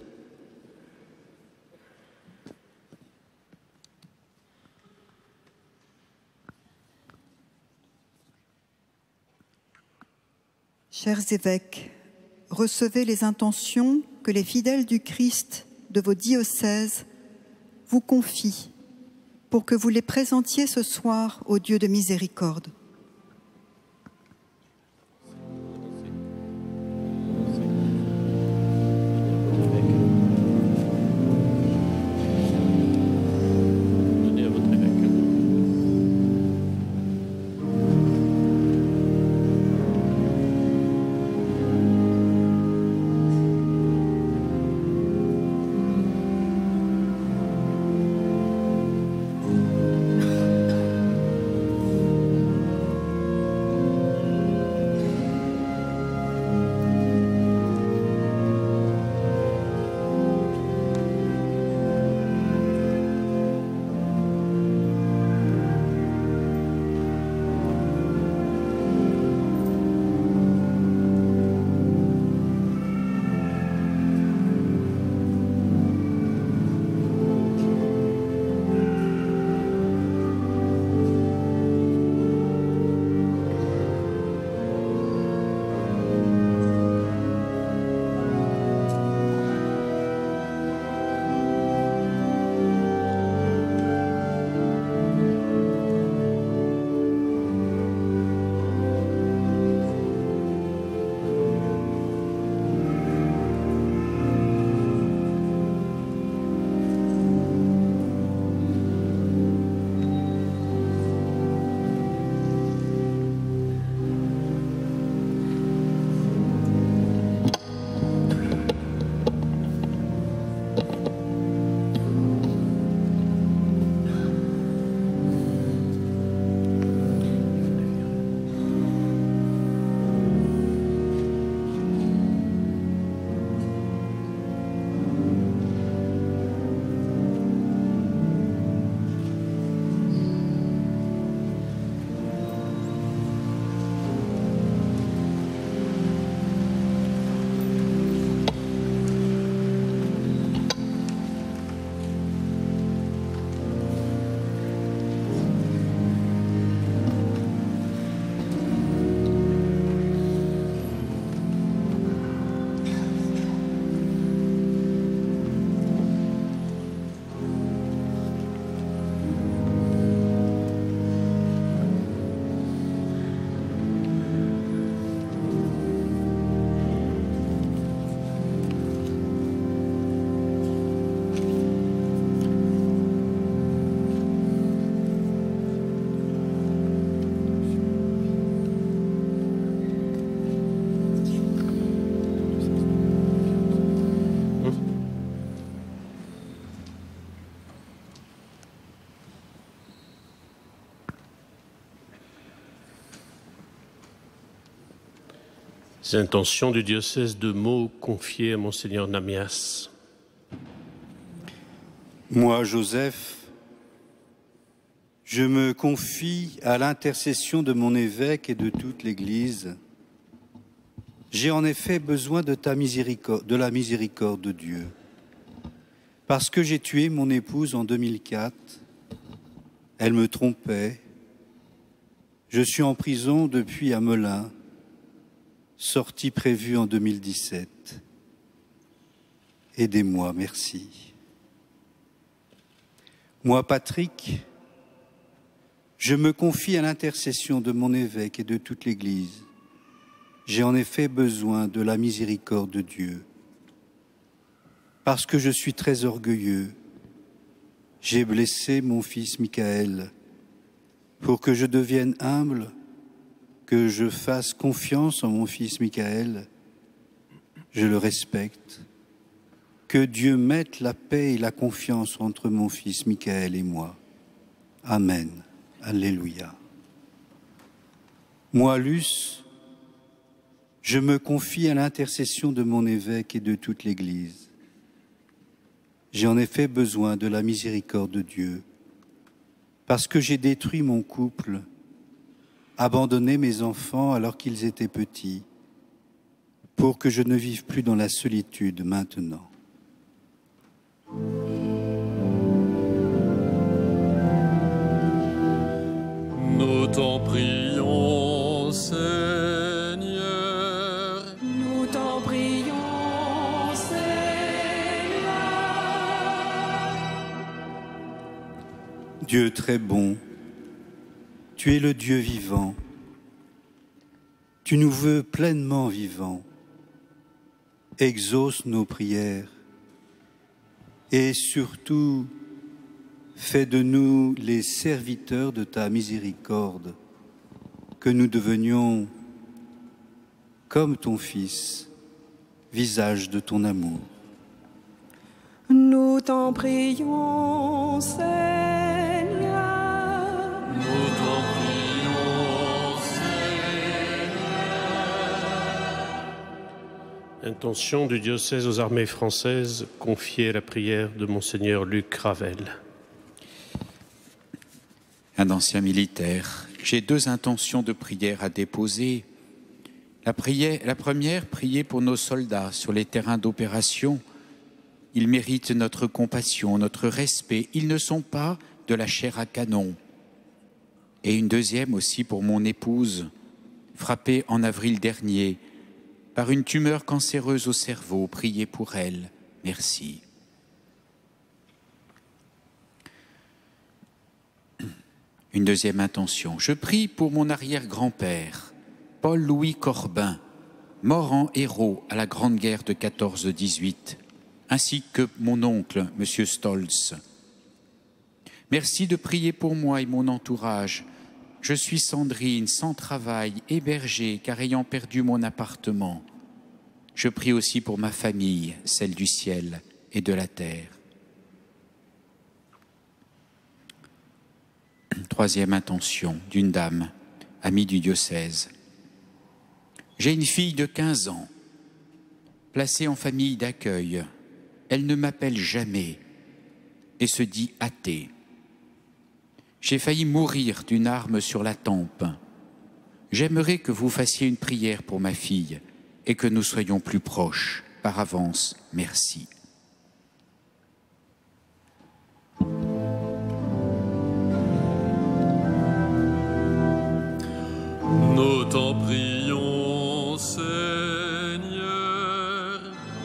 Chers évêques, recevez les intentions que les fidèles du Christ de vos diocèses vous confient pour que vous les présentiez ce soir au Dieu de miséricorde. Les intentions du diocèse de Meaux confiées à Monseigneur Namias. Moi, Joseph, je me confie à l'intercession de mon évêque et de toute l'Église. J'ai en effet besoin de la miséricorde de Dieu. Parce que j'ai tué mon épouse en 2004, elle me trompait. Je suis en prison depuis à Melun, sortie prévue en 2017. Aidez-moi, merci. Moi, Patrick, je me confie à l'intercession de mon évêque et de toute l'Église. J'ai en effet besoin de la miséricorde de Dieu. Parce que je suis très orgueilleux, j'ai blessé mon fils Michael. Pour que je devienne humble, que je fasse confiance en mon fils Michael, je le respecte. Que Dieu mette la paix et la confiance entre mon fils Michael et moi. Amen. Alléluia. Moi, Luce, je me confie à l'intercession de mon évêque et de toute l'Église. J'ai en effet besoin de la miséricorde de Dieu, parce que j'ai détruit mon couple, abandonné mes enfants alors qu'ils étaient petits, pour que je ne vive plus dans la solitude maintenant. Nous t'en prions, Seigneur. Nous t'en prions, Seigneur. Dieu très bon, tu es le Dieu vivant. Tu nous veux pleinement vivants. Exauce nos prières et surtout, fais de nous les serviteurs de ta miséricorde, que nous devenions comme ton Fils, visage de ton amour. Nous t'en prions, Seigneur. Nous t'en prions, Seigneur. Intention du diocèse aux armées françaises confiée à la prière de Monseigneur Luc Ravel. Un ancien militaire. J'ai deux intentions de prière à déposer. La première, prier pour nos soldats sur les terrains d'opération. Ils méritent notre compassion, notre respect. Ils ne sont pas de la chair à canon. Et une deuxième aussi pour mon épouse, frappée en avril dernier par une tumeur cancéreuse au cerveau. Priez pour elle. Merci. Une deuxième intention. Je prie pour mon arrière-grand-père, Paul-Louis Corbin, mort en héros à la Grande Guerre de 14-18, ainsi que mon oncle, M. Stolz. Merci de prier pour moi et mon entourage. Je suis Sandrine, sans travail, hébergée, car ayant perdu mon appartement. Je prie aussi pour ma famille, celle du ciel et de la terre. Troisième intention d'une dame, amie du diocèse. J'ai une fille de 15 ans, placée en famille d'accueil. Elle ne m'appelle jamais et se dit athée. J'ai failli mourir d'une arme sur la tempe. J'aimerais que vous fassiez une prière pour ma fille et que nous soyons plus proches. Par avance, merci. Nous t'en prions, Seigneur.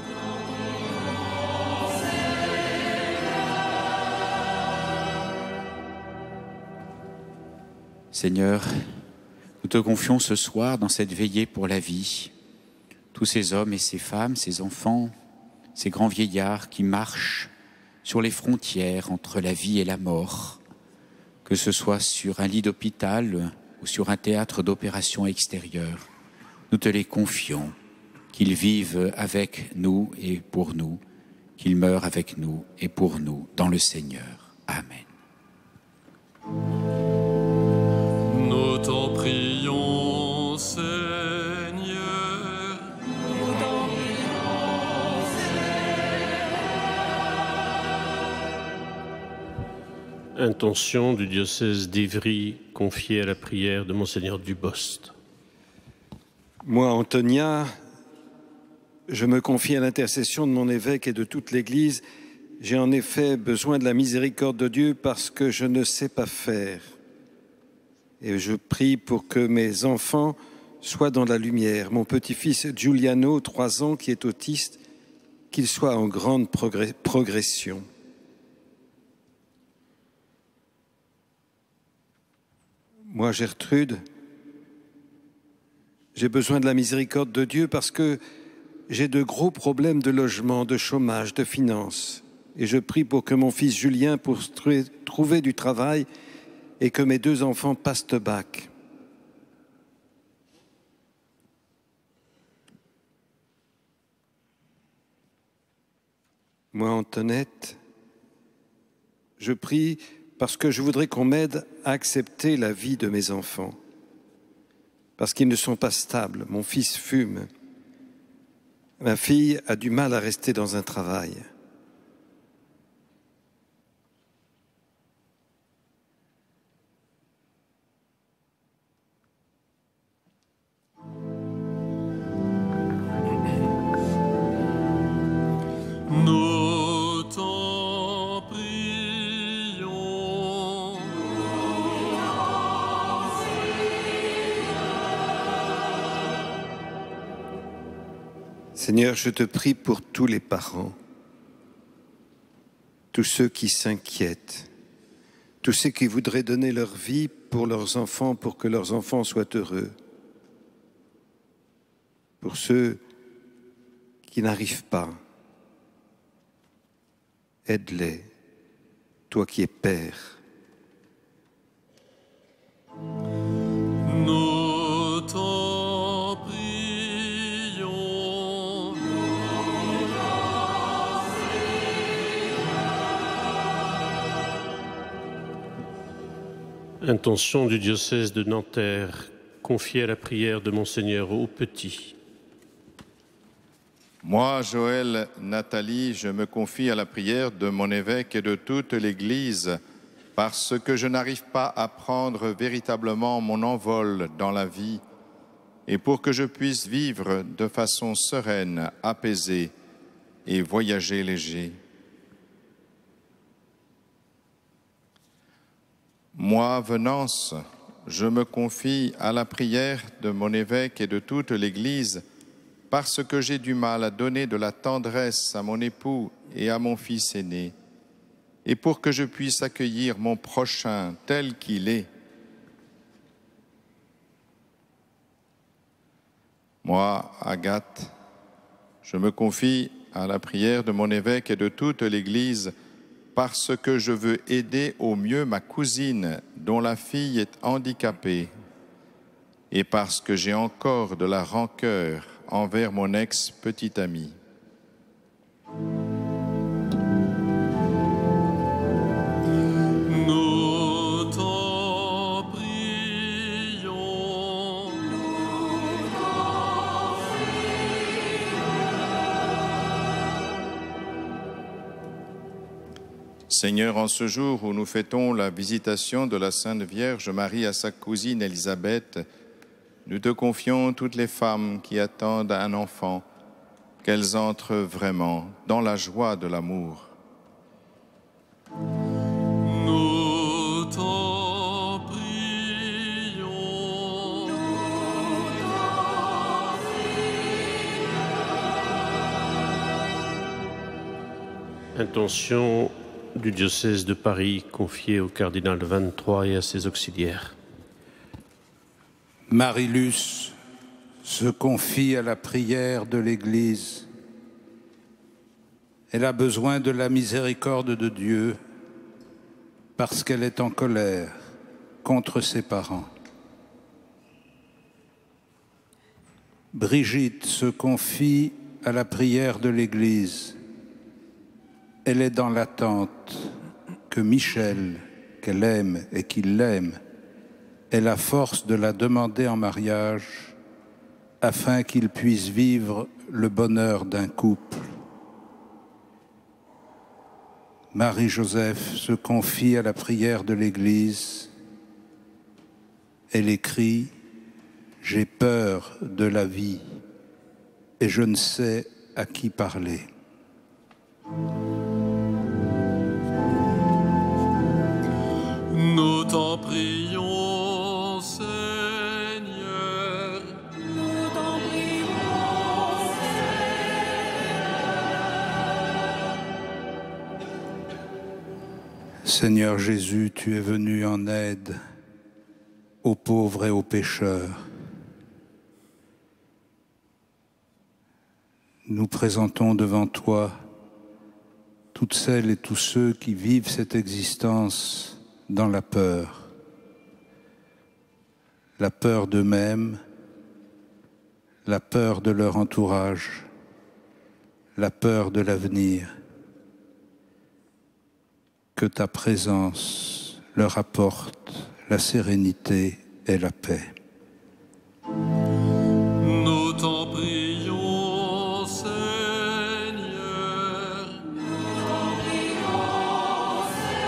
Seigneur, nous te confions ce soir dans cette veillée pour la vie, tous ces hommes et ces femmes, ces enfants, ces grands vieillards qui marchent sur les frontières entre la vie et la mort, que ce soit sur un lit d'hôpital ou sur un théâtre d'opération extérieur. Nous te les confions, qu'ils vivent avec nous et pour nous, qu'ils meurent avec nous et pour nous dans le Seigneur. Amen. Nous t'en prions, Seigneur. Intention du diocèse d'Ivry confiée à la prière de Monseigneur Dubost. Moi, Antonia, je me confie à l'intercession de mon évêque et de toute l'Église. J'ai en effet besoin de la miséricorde de Dieu parce que je ne sais pas faire. Et je prie pour que mes enfants soient dans la lumière. Mon petit-fils Giuliano, 3 ans, qui est autiste, qu'il soit en grande progression. Moi, Gertrude, j'ai besoin de la miséricorde de Dieu parce que j'ai de gros problèmes de logement, de chômage, de finances. Et je prie pour que mon fils Julien puisse trouver du travail et que mes 2 enfants passent le bac. Moi, Antoinette, je prie parce que je voudrais qu'on m'aide à accepter la vie de mes enfants. Parce qu'ils ne sont pas stables. Mon fils fume. Ma fille a du mal à rester dans un travail. Nous t'en prions. Seigneur, je te prie pour tous les parents, tous ceux qui s'inquiètent, tous ceux qui voudraient donner leur vie pour leurs enfants, pour que leurs enfants soient heureux, pour ceux qui n'arrivent pas. Aide-les, toi qui es Père. Nous t'en prions. Intention du diocèse de Nanterre confiée à la prière de Monseigneur Aupetit. Moi, Joël Nathalie, je me confie à la prière de mon évêque et de toute l'Église parce que je n'arrive pas à prendre véritablement mon envol dans la vie et pour que je puisse vivre de façon sereine, apaisée et voyager léger. Moi, Venance, je me confie à la prière de mon évêque et de toute l'Église parce que j'ai du mal à donner de la tendresse à mon époux et à mon fils aîné, et pour que je puisse accueillir mon prochain tel qu'il est. Moi, Agathe, je me confie à la prière de mon évêque et de toute l'Église parce que je veux aider au mieux ma cousine dont la fille est handicapée et parce que j'ai encore de la rancœur envers mon ex-petit ami. Nous t'en prions. Seigneur, en ce jour où nous fêtons la visitation de la Sainte Vierge Marie à sa cousine Élisabeth, nous te confions toutes les femmes qui attendent un enfant, qu'elles entrent vraiment dans la joie de l'amour. Nous t'en prions. Intention du diocèse de Paris confiée au cardinal 23 et à ses auxiliaires. Marilus se confie à la prière de l'Église. Elle a besoin de la miséricorde de Dieu parce qu'elle est en colère contre ses parents. Brigitte se confie à la prière de l'Église. Elle est dans l'attente que Michel, qu'elle aime et qu'il l'aime, ait la force de la demander en mariage afin qu'il puisse vivre le bonheur d'un couple. Marie-Joseph se confie à la prière de l'Église. Elle écrit « J'ai peur de la vie et je ne sais à qui parler ». Nous t'en prions, Seigneur. Nous t'en prions, Seigneur Jésus, tu es venu en aide aux pauvres et aux pécheurs. Nous présentons devant toi toutes celles et tous ceux qui vivent cette existence dans la peur d'eux-mêmes, la peur de leur entourage, la peur de l'avenir. Que ta présence leur apporte la sérénité et la paix. Nous t'en prions, Seigneur. nous t'en prions,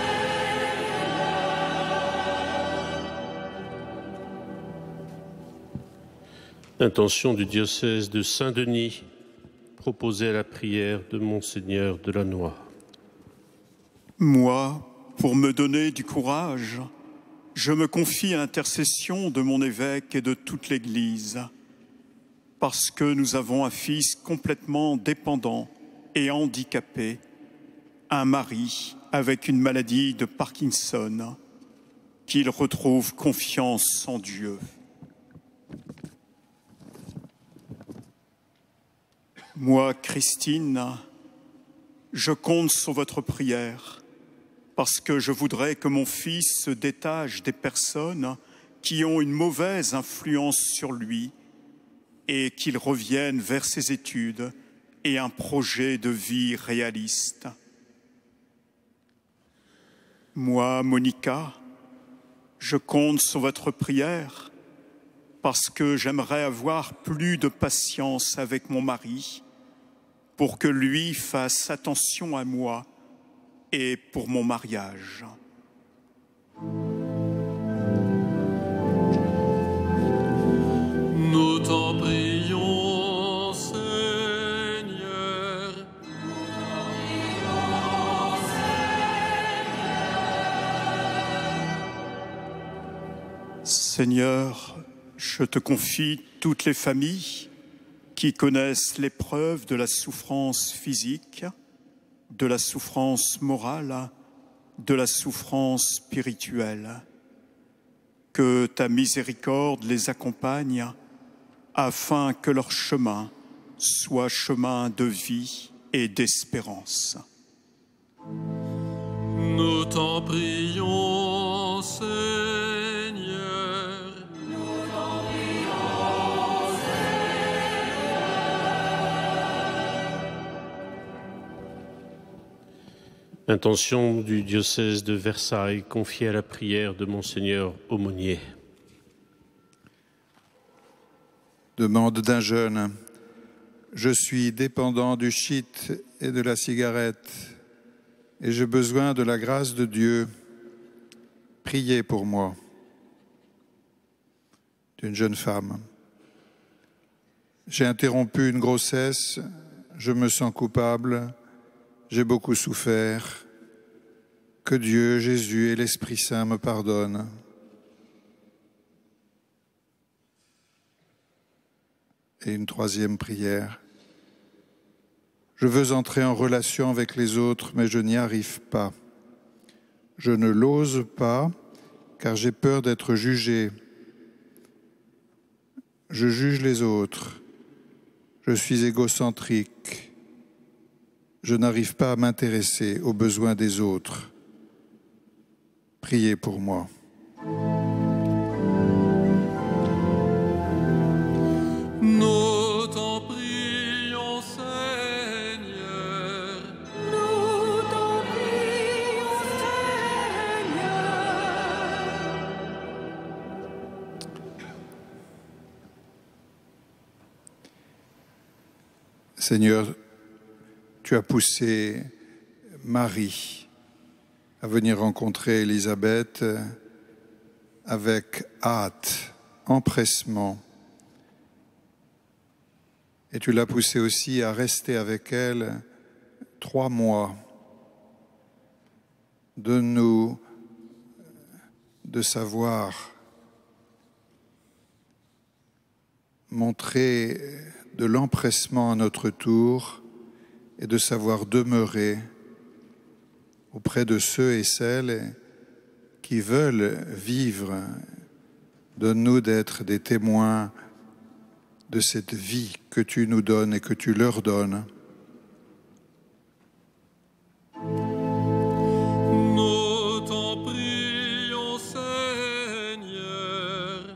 Intention du diocèse de Saint-Denis, proposée à la prière de Monseigneur Delannoy. Moi, pour me donner du courage, je me confie à l'intercession de mon évêque et de toute l'Église, parce que nous avons un fils complètement dépendant et handicapé, un mari avec une maladie de Parkinson, qu'il retrouve confiance en Dieu. Moi, Christine, je compte sur votre prière, parce que je voudrais que mon fils se détache des personnes qui ont une mauvaise influence sur lui et qu'il revienne vers ses études et un projet de vie réaliste. Moi, Monica, je compte sur votre prière parce que j'aimerais avoir plus de patience avec mon mari pour que lui fasse attention à moi et pour mon mariage. Nous t'en prions, Seigneur. Seigneur, je te confie toutes les familles qui connaissent l'épreuve de la souffrance physique, de la souffrance morale, de la souffrance spirituelle. Que ta miséricorde les accompagne afin que leur chemin soit chemin de vie et d'espérance. Nous t'en prions, Seigneur. nous t'en prions, Intention du diocèse de Versailles confiée à la prière de Monseigneur Aumônier. Demande d'un jeune. Je suis dépendant du shit et de la cigarette et j'ai besoin de la grâce de Dieu. Priez pour moi. D'une jeune femme. J'ai interrompu une grossesse, je me sens coupable, j'ai beaucoup souffert. Que Dieu, Jésus et l'Esprit Saint me pardonnent. Et une troisième prière. Je veux entrer en relation avec les autres, mais je n'y arrive pas. Je ne l'ose pas, car j'ai peur d'être jugé. Je juge les autres. Je suis égocentrique. Je n'arrive pas à m'intéresser aux besoins des autres. Priez pour moi. Nous t'en prions, Seigneur. nous t'en prions, Seigneur, tu as poussé Marie à venir rencontrer Élisabeth avec hâte, empressement. Et tu l'as poussée aussi à rester avec elle 3 mois. Donne-nous de savoir montrer de l'empressement à notre tour et de savoir demeurer auprès de ceux et celles qui veulent vivre. Donne-nous d'être des témoins de cette vie que tu nous donnes et que tu leur donnes. Nous t'en prions, Seigneur.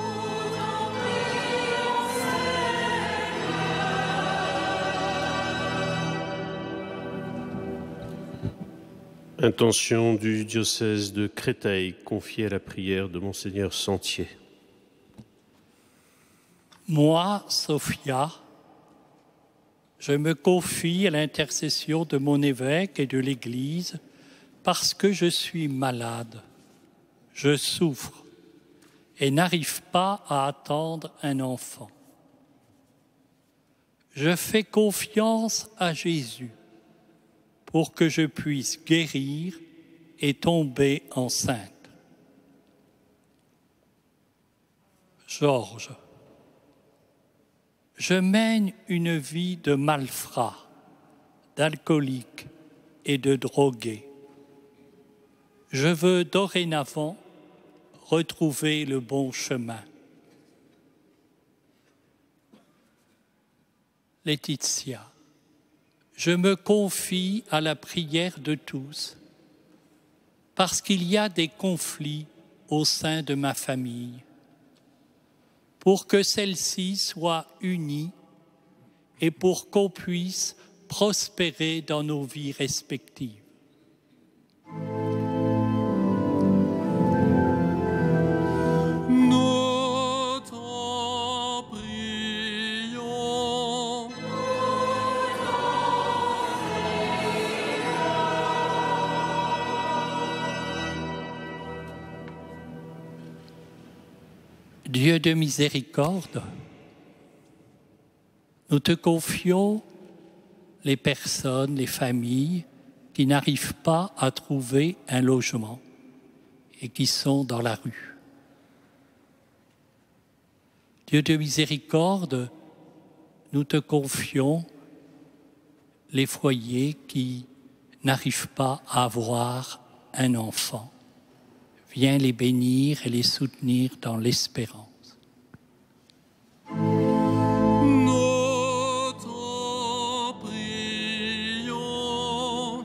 Intention du diocèse de Créteil confiée à la prière de Monseigneur Sentier. Moi, Sophia, je me confie à l'intercession de mon évêque et de l'Église parce que je suis malade, je souffre et n'arrive pas à attendre un enfant. Je fais confiance à Jésus pour que je puisse guérir et tomber enceinte. Georges, je mène une vie de malfrat, d'alcoolique et de drogué. Je veux dorénavant retrouver le bon chemin. Laetitia, je me confie à la prière de tous parce qu'il y a des conflits au sein de ma famille, pour que celle-ci soit unie et pour qu'on puisse prospérer dans nos vies respectives. Nous t'en prions. Dieu de miséricorde, nous te confions les personnes, les familles qui n'arrivent pas à trouver un logement et qui sont dans la rue. Dieu de miséricorde, nous te confions les foyers qui n'arrivent pas à avoir un enfant. Viens les bénir et les soutenir dans l'espérance. Nous t'en prions.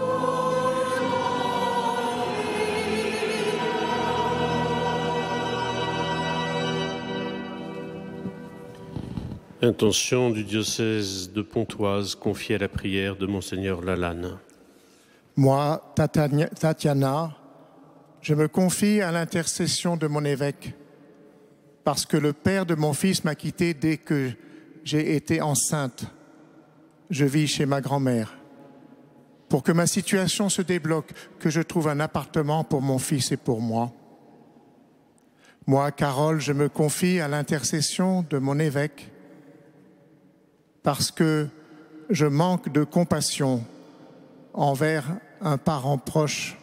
Intention du diocèse de Pontoise confiée à la prière de Monseigneur Lalanne. Moi, Tatiana, je me confie à l'intercession de mon évêque, parce que le père de mon fils m'a quitté dès que j'ai été enceinte. Je vis chez ma grand-mère. Pour que ma situation se débloque, que je trouve un appartement pour mon fils et pour moi. Moi, Carole, je me confie à l'intercession de mon évêque, parce que je manque de compassion envers un parent proche.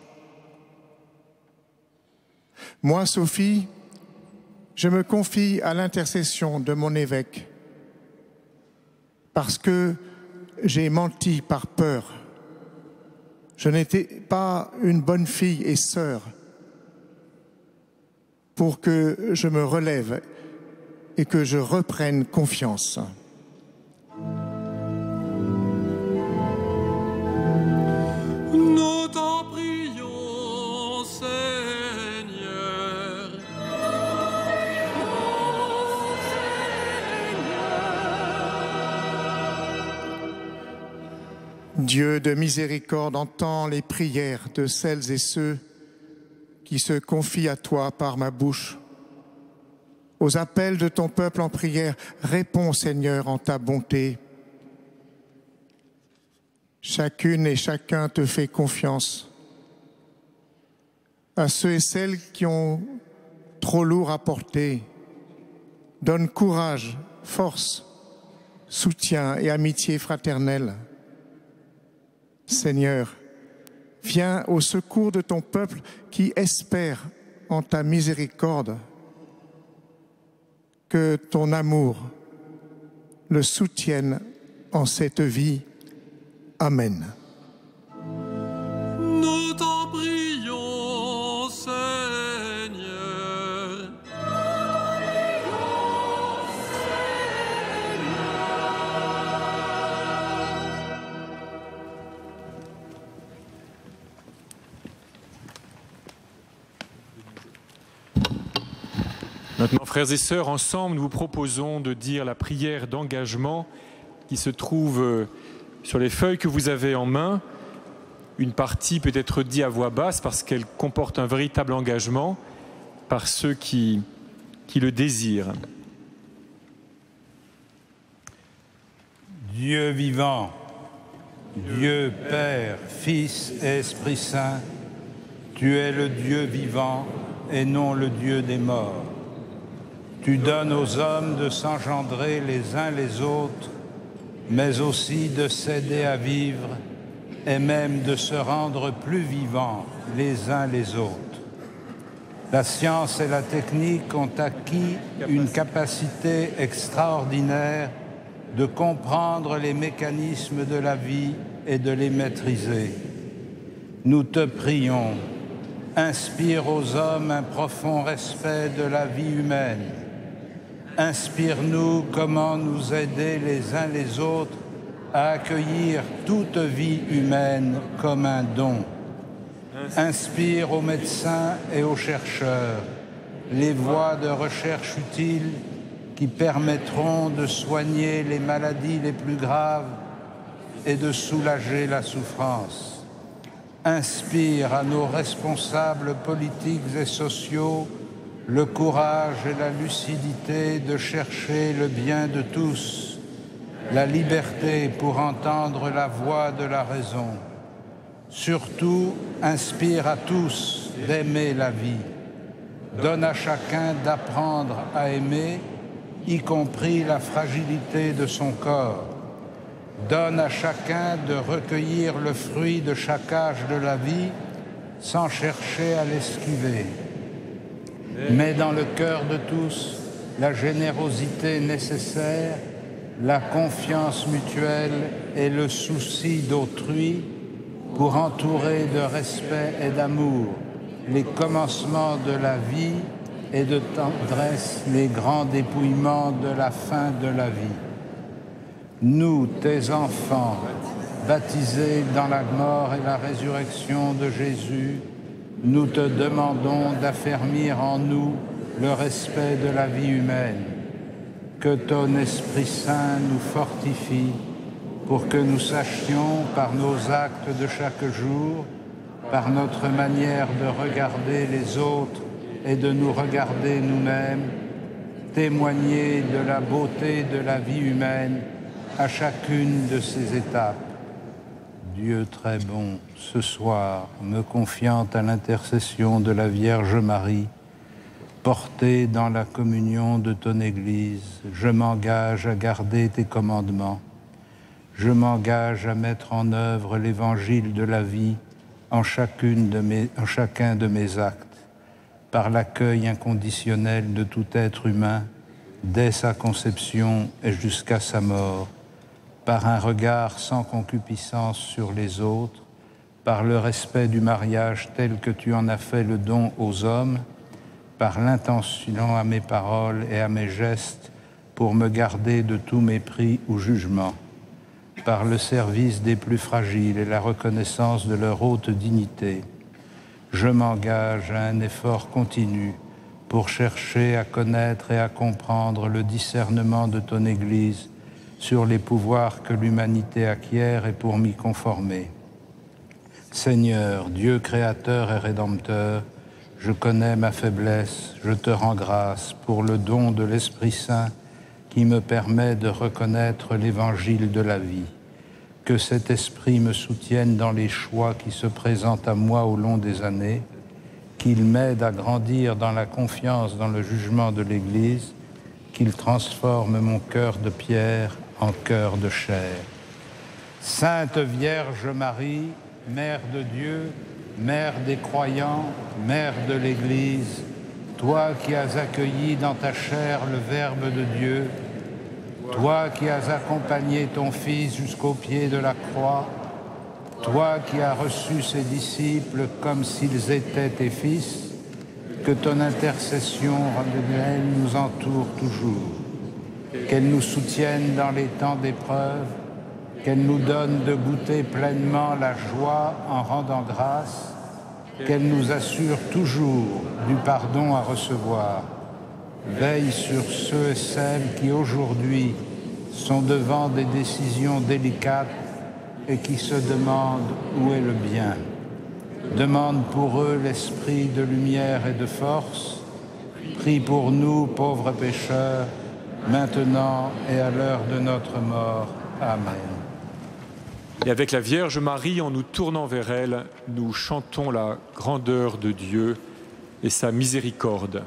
Moi, Sophie, je me confie à l'intercession de mon évêque parce que j'ai menti par peur. Je n'étais pas une bonne fille et sœur pour que je me relève et que je reprenne confiance. Nous t'en prions, Seigneur. Dieu de miséricorde, entends les prières de celles et ceux qui se confient à toi par ma bouche. Aux appels de ton peuple en prière, réponds, Seigneur, en ta bonté. Chacune et chacun te fait confiance. à ceux et celles qui ont trop lourd à porter. Donne courage, force, soutien et amitié fraternelle. Seigneur, viens au secours de ton peuple qui espère en ta miséricorde. Que ton amour le soutienne en cette vie. Amen. Nous t'en prions, Seigneur. Maintenant, frères et sœurs, ensemble, nous vous proposons de dire la prière d'engagement qui se trouve sur les feuilles que vous avez en main. Une partie peut être dite à voix basse parce qu'elle comporte un véritable engagement par ceux qui le désirent. Dieu vivant, Dieu Père, Fils et Esprit Saint, tu es le Dieu vivant et non le Dieu des morts. Tu donnes aux hommes de s'engendrer les uns les autres, mais aussi de s'aider à vivre et même de se rendre plus vivants les uns les autres. La science et la technique ont acquis une capacité extraordinaire de comprendre les mécanismes de la vie et de les maîtriser. Nous te prions, inspire aux hommes un profond respect de la vie humaine. Inspire-nous comment nous aider les uns les autres à accueillir toute vie humaine comme un don. Inspire aux médecins et aux chercheurs les voies de recherche utiles qui permettront de soigner les maladies les plus graves et de soulager la souffrance. Inspire à nos responsables politiques et sociaux le courage et la lucidité de chercher le bien de tous, la liberté pour entendre la voix de la raison. Surtout, inspire à tous d'aimer la vie. Donne à chacun d'apprendre à aimer, y compris la fragilité de son corps. Donne à chacun de recueillir le fruit de chaque âge de la vie sans chercher à l'esquiver. Mets dans le cœur de tous la générosité nécessaire, la confiance mutuelle et le souci d'autrui pour entourer de respect et d'amour les commencements de la vie et de tendresse les grands dépouillements de la fin de la vie. Nous, tes enfants, baptisés dans la mort et la résurrection de Jésus, nous te demandons d'affermir en nous le respect de la vie humaine. Que ton Esprit Saint nous fortifie pour que nous sachions par nos actes de chaque jour, par notre manière de regarder les autres et de nous regarder nous-mêmes, témoigner de la beauté de la vie humaine à chacune de ses étapes. Dieu très bon, ce soir, me confiant à l'intercession de la Vierge Marie, portée dans la communion de ton Église, je m'engage à garder tes commandements. Je m'engage à mettre en œuvre l'évangile de la vie en chacun de mes actes, par l'accueil inconditionnel de tout être humain, dès sa conception et jusqu'à sa mort, par un regard sans concupiscence sur les autres, par le respect du mariage tel que tu en as fait le don aux hommes, par l'intention à mes paroles et à mes gestes pour me garder de tout mépris ou jugement, par le service des plus fragiles et la reconnaissance de leur haute dignité. Je m'engage à un effort continu pour chercher à connaître et à comprendre le discernement de ton Église sur les pouvoirs que l'humanité acquiert et pour m'y conformer. Seigneur, Dieu créateur et rédempteur, je connais ma faiblesse, je te rends grâce pour le don de l'Esprit Saint qui me permet de reconnaître l'évangile de la vie. Que cet esprit me soutienne dans les choix qui se présentent à moi au long des années, qu'il m'aide à grandir dans la confiance dans le jugement de l'Église, qu'il transforme mon cœur de pierre en cœur de chair. Sainte Vierge Marie, Mère de Dieu, Mère des croyants, Mère de l'Église, toi qui as accueilli dans ta chair le Verbe de Dieu, toi qui as accompagné ton Fils jusqu'au pied de la croix, toi qui as reçu ses disciples comme s'ils étaient tes fils, que ton intercession nous entoure toujours, qu'elle nous soutienne dans les temps d'épreuve, qu'elle nous donne de goûter pleinement la joie en rendant grâce, qu'elle nous assure toujours du pardon à recevoir. Veille sur ceux et celles qui aujourd'hui sont devant des décisions délicates et qui se demandent où est le bien. Demande pour eux l'esprit de lumière et de force. Prie pour nous, pauvres pécheurs, maintenant et à l'heure de notre mort. Amen. Et avec la Vierge Marie, en nous tournant vers elle, nous chantons la grandeur de Dieu et sa miséricorde.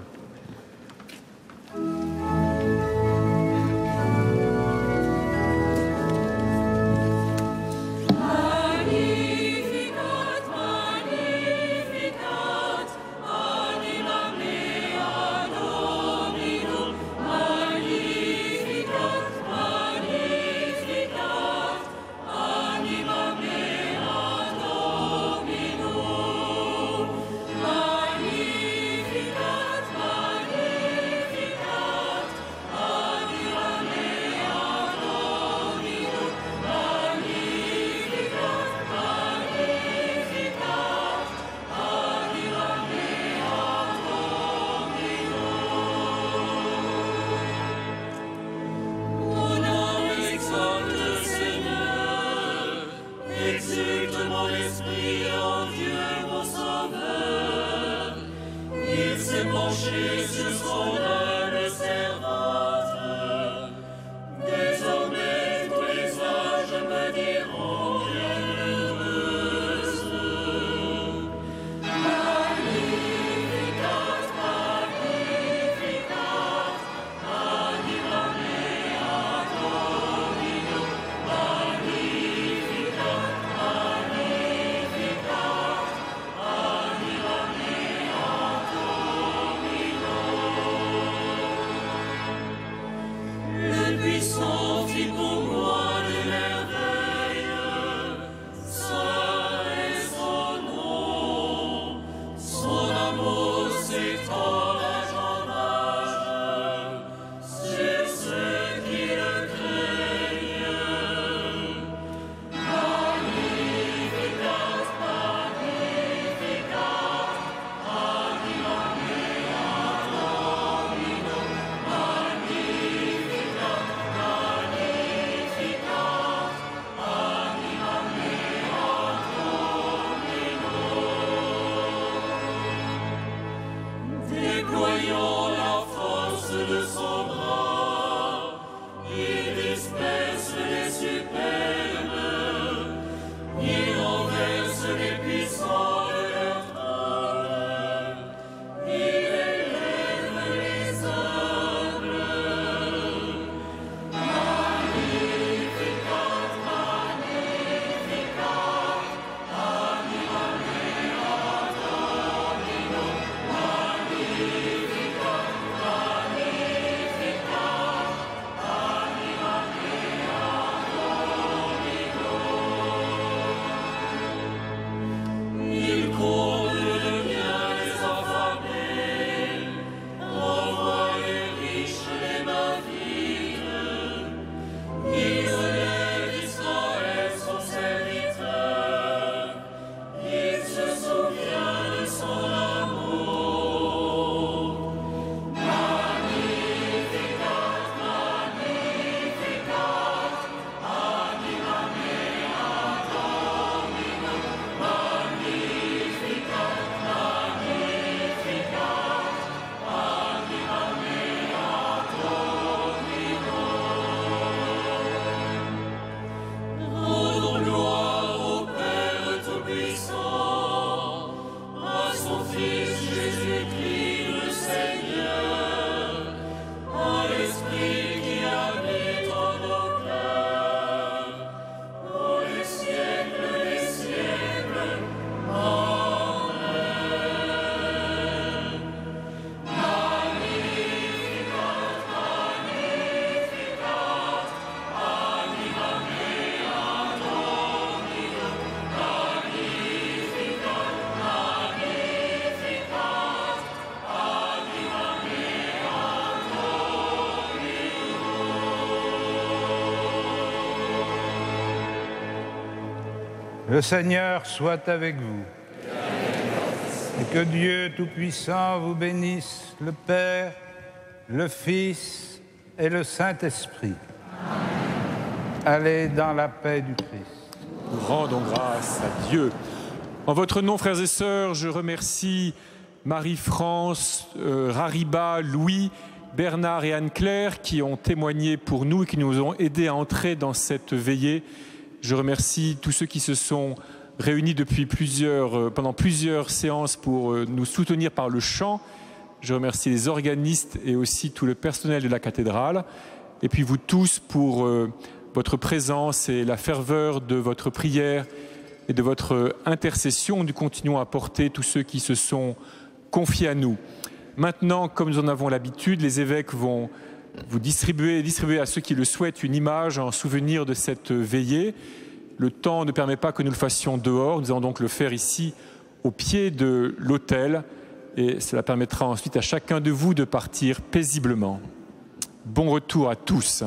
Le Seigneur soit avec vous. Et que Dieu Tout-Puissant vous bénisse, le Père, le Fils et le Saint-Esprit. Allez dans la paix du Christ. Nous rendons grâce à Dieu. En votre nom, frères et sœurs, je remercie Marie-France, Rariba, Louis, Bernard et Anne-Claire qui ont témoigné pour nous et qui nous ont aidés à entrer dans cette veillée. Je remercie tous ceux qui se sont réunis pendant plusieurs séances pour nous soutenir par le chant. Je remercie les organistes et aussi tout le personnel de la cathédrale. Et puis vous tous pour votre présence et la ferveur de votre prière et de votre intercession. Nous continuons à porter tous ceux qui se sont confiés à nous. Maintenant, comme nous en avons l'habitude, les évêques vont vous distribuer à ceux qui le souhaitent une image en souvenir de cette veillée. Le temps ne permet pas que nous le fassions dehors. Nous allons donc le faire ici, au pied de l'autel. Et cela permettra ensuite à chacun de vous de partir paisiblement. Bon retour à tous.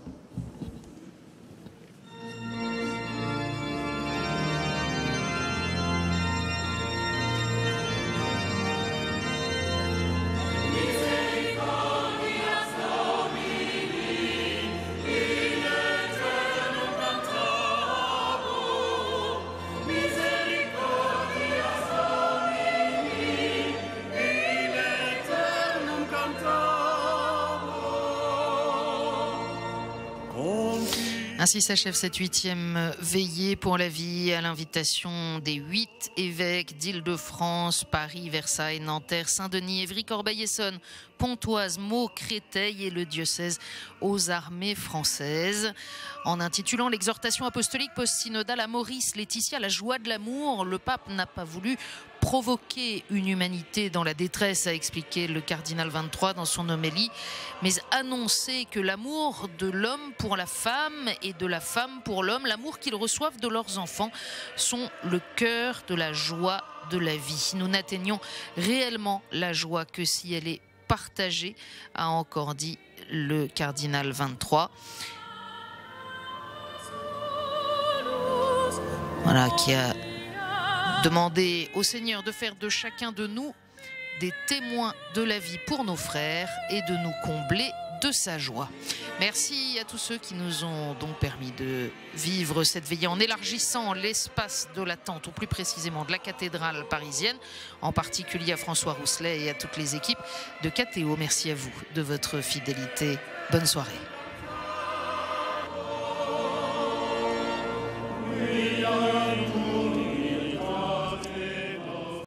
Ainsi s'achève cette 8e veillée pour la vie à l'invitation des 8 évêques d'Île-de-France, Paris, Versailles, Nanterre, Saint-Denis, Évry, Corbeil-Essonnes, Pontoise, Meaux, Créteil et le diocèse aux armées françaises. En intitulant l'exhortation apostolique post-synodale à Maurice Laetitia, la joie de l'amour, le pape n'a pas voulu provoquer une humanité dans la détresse, a expliqué le cardinal 23 dans son homélie, mais annoncer que l'amour de l'homme pour la femme et de la femme pour l'homme, l'amour qu'ils reçoivent de leurs enfants, sont le cœur de la joie de la vie. Nous n'atteignons réellement la joie que si elle est partagée, a encore dit le cardinal 23. Voilà, qui a demandé au Seigneur de faire de chacun de nous des témoins de la vie pour nos frères et de nous combler de sa joie. Merci à tous ceux qui nous ont donc permis de vivre cette veillée en élargissant l'espace de l'attente, ou plus précisément de la cathédrale parisienne, en particulier à François Rousselet et à toutes les équipes de KTO. Merci à vous de votre fidélité. Bonne soirée.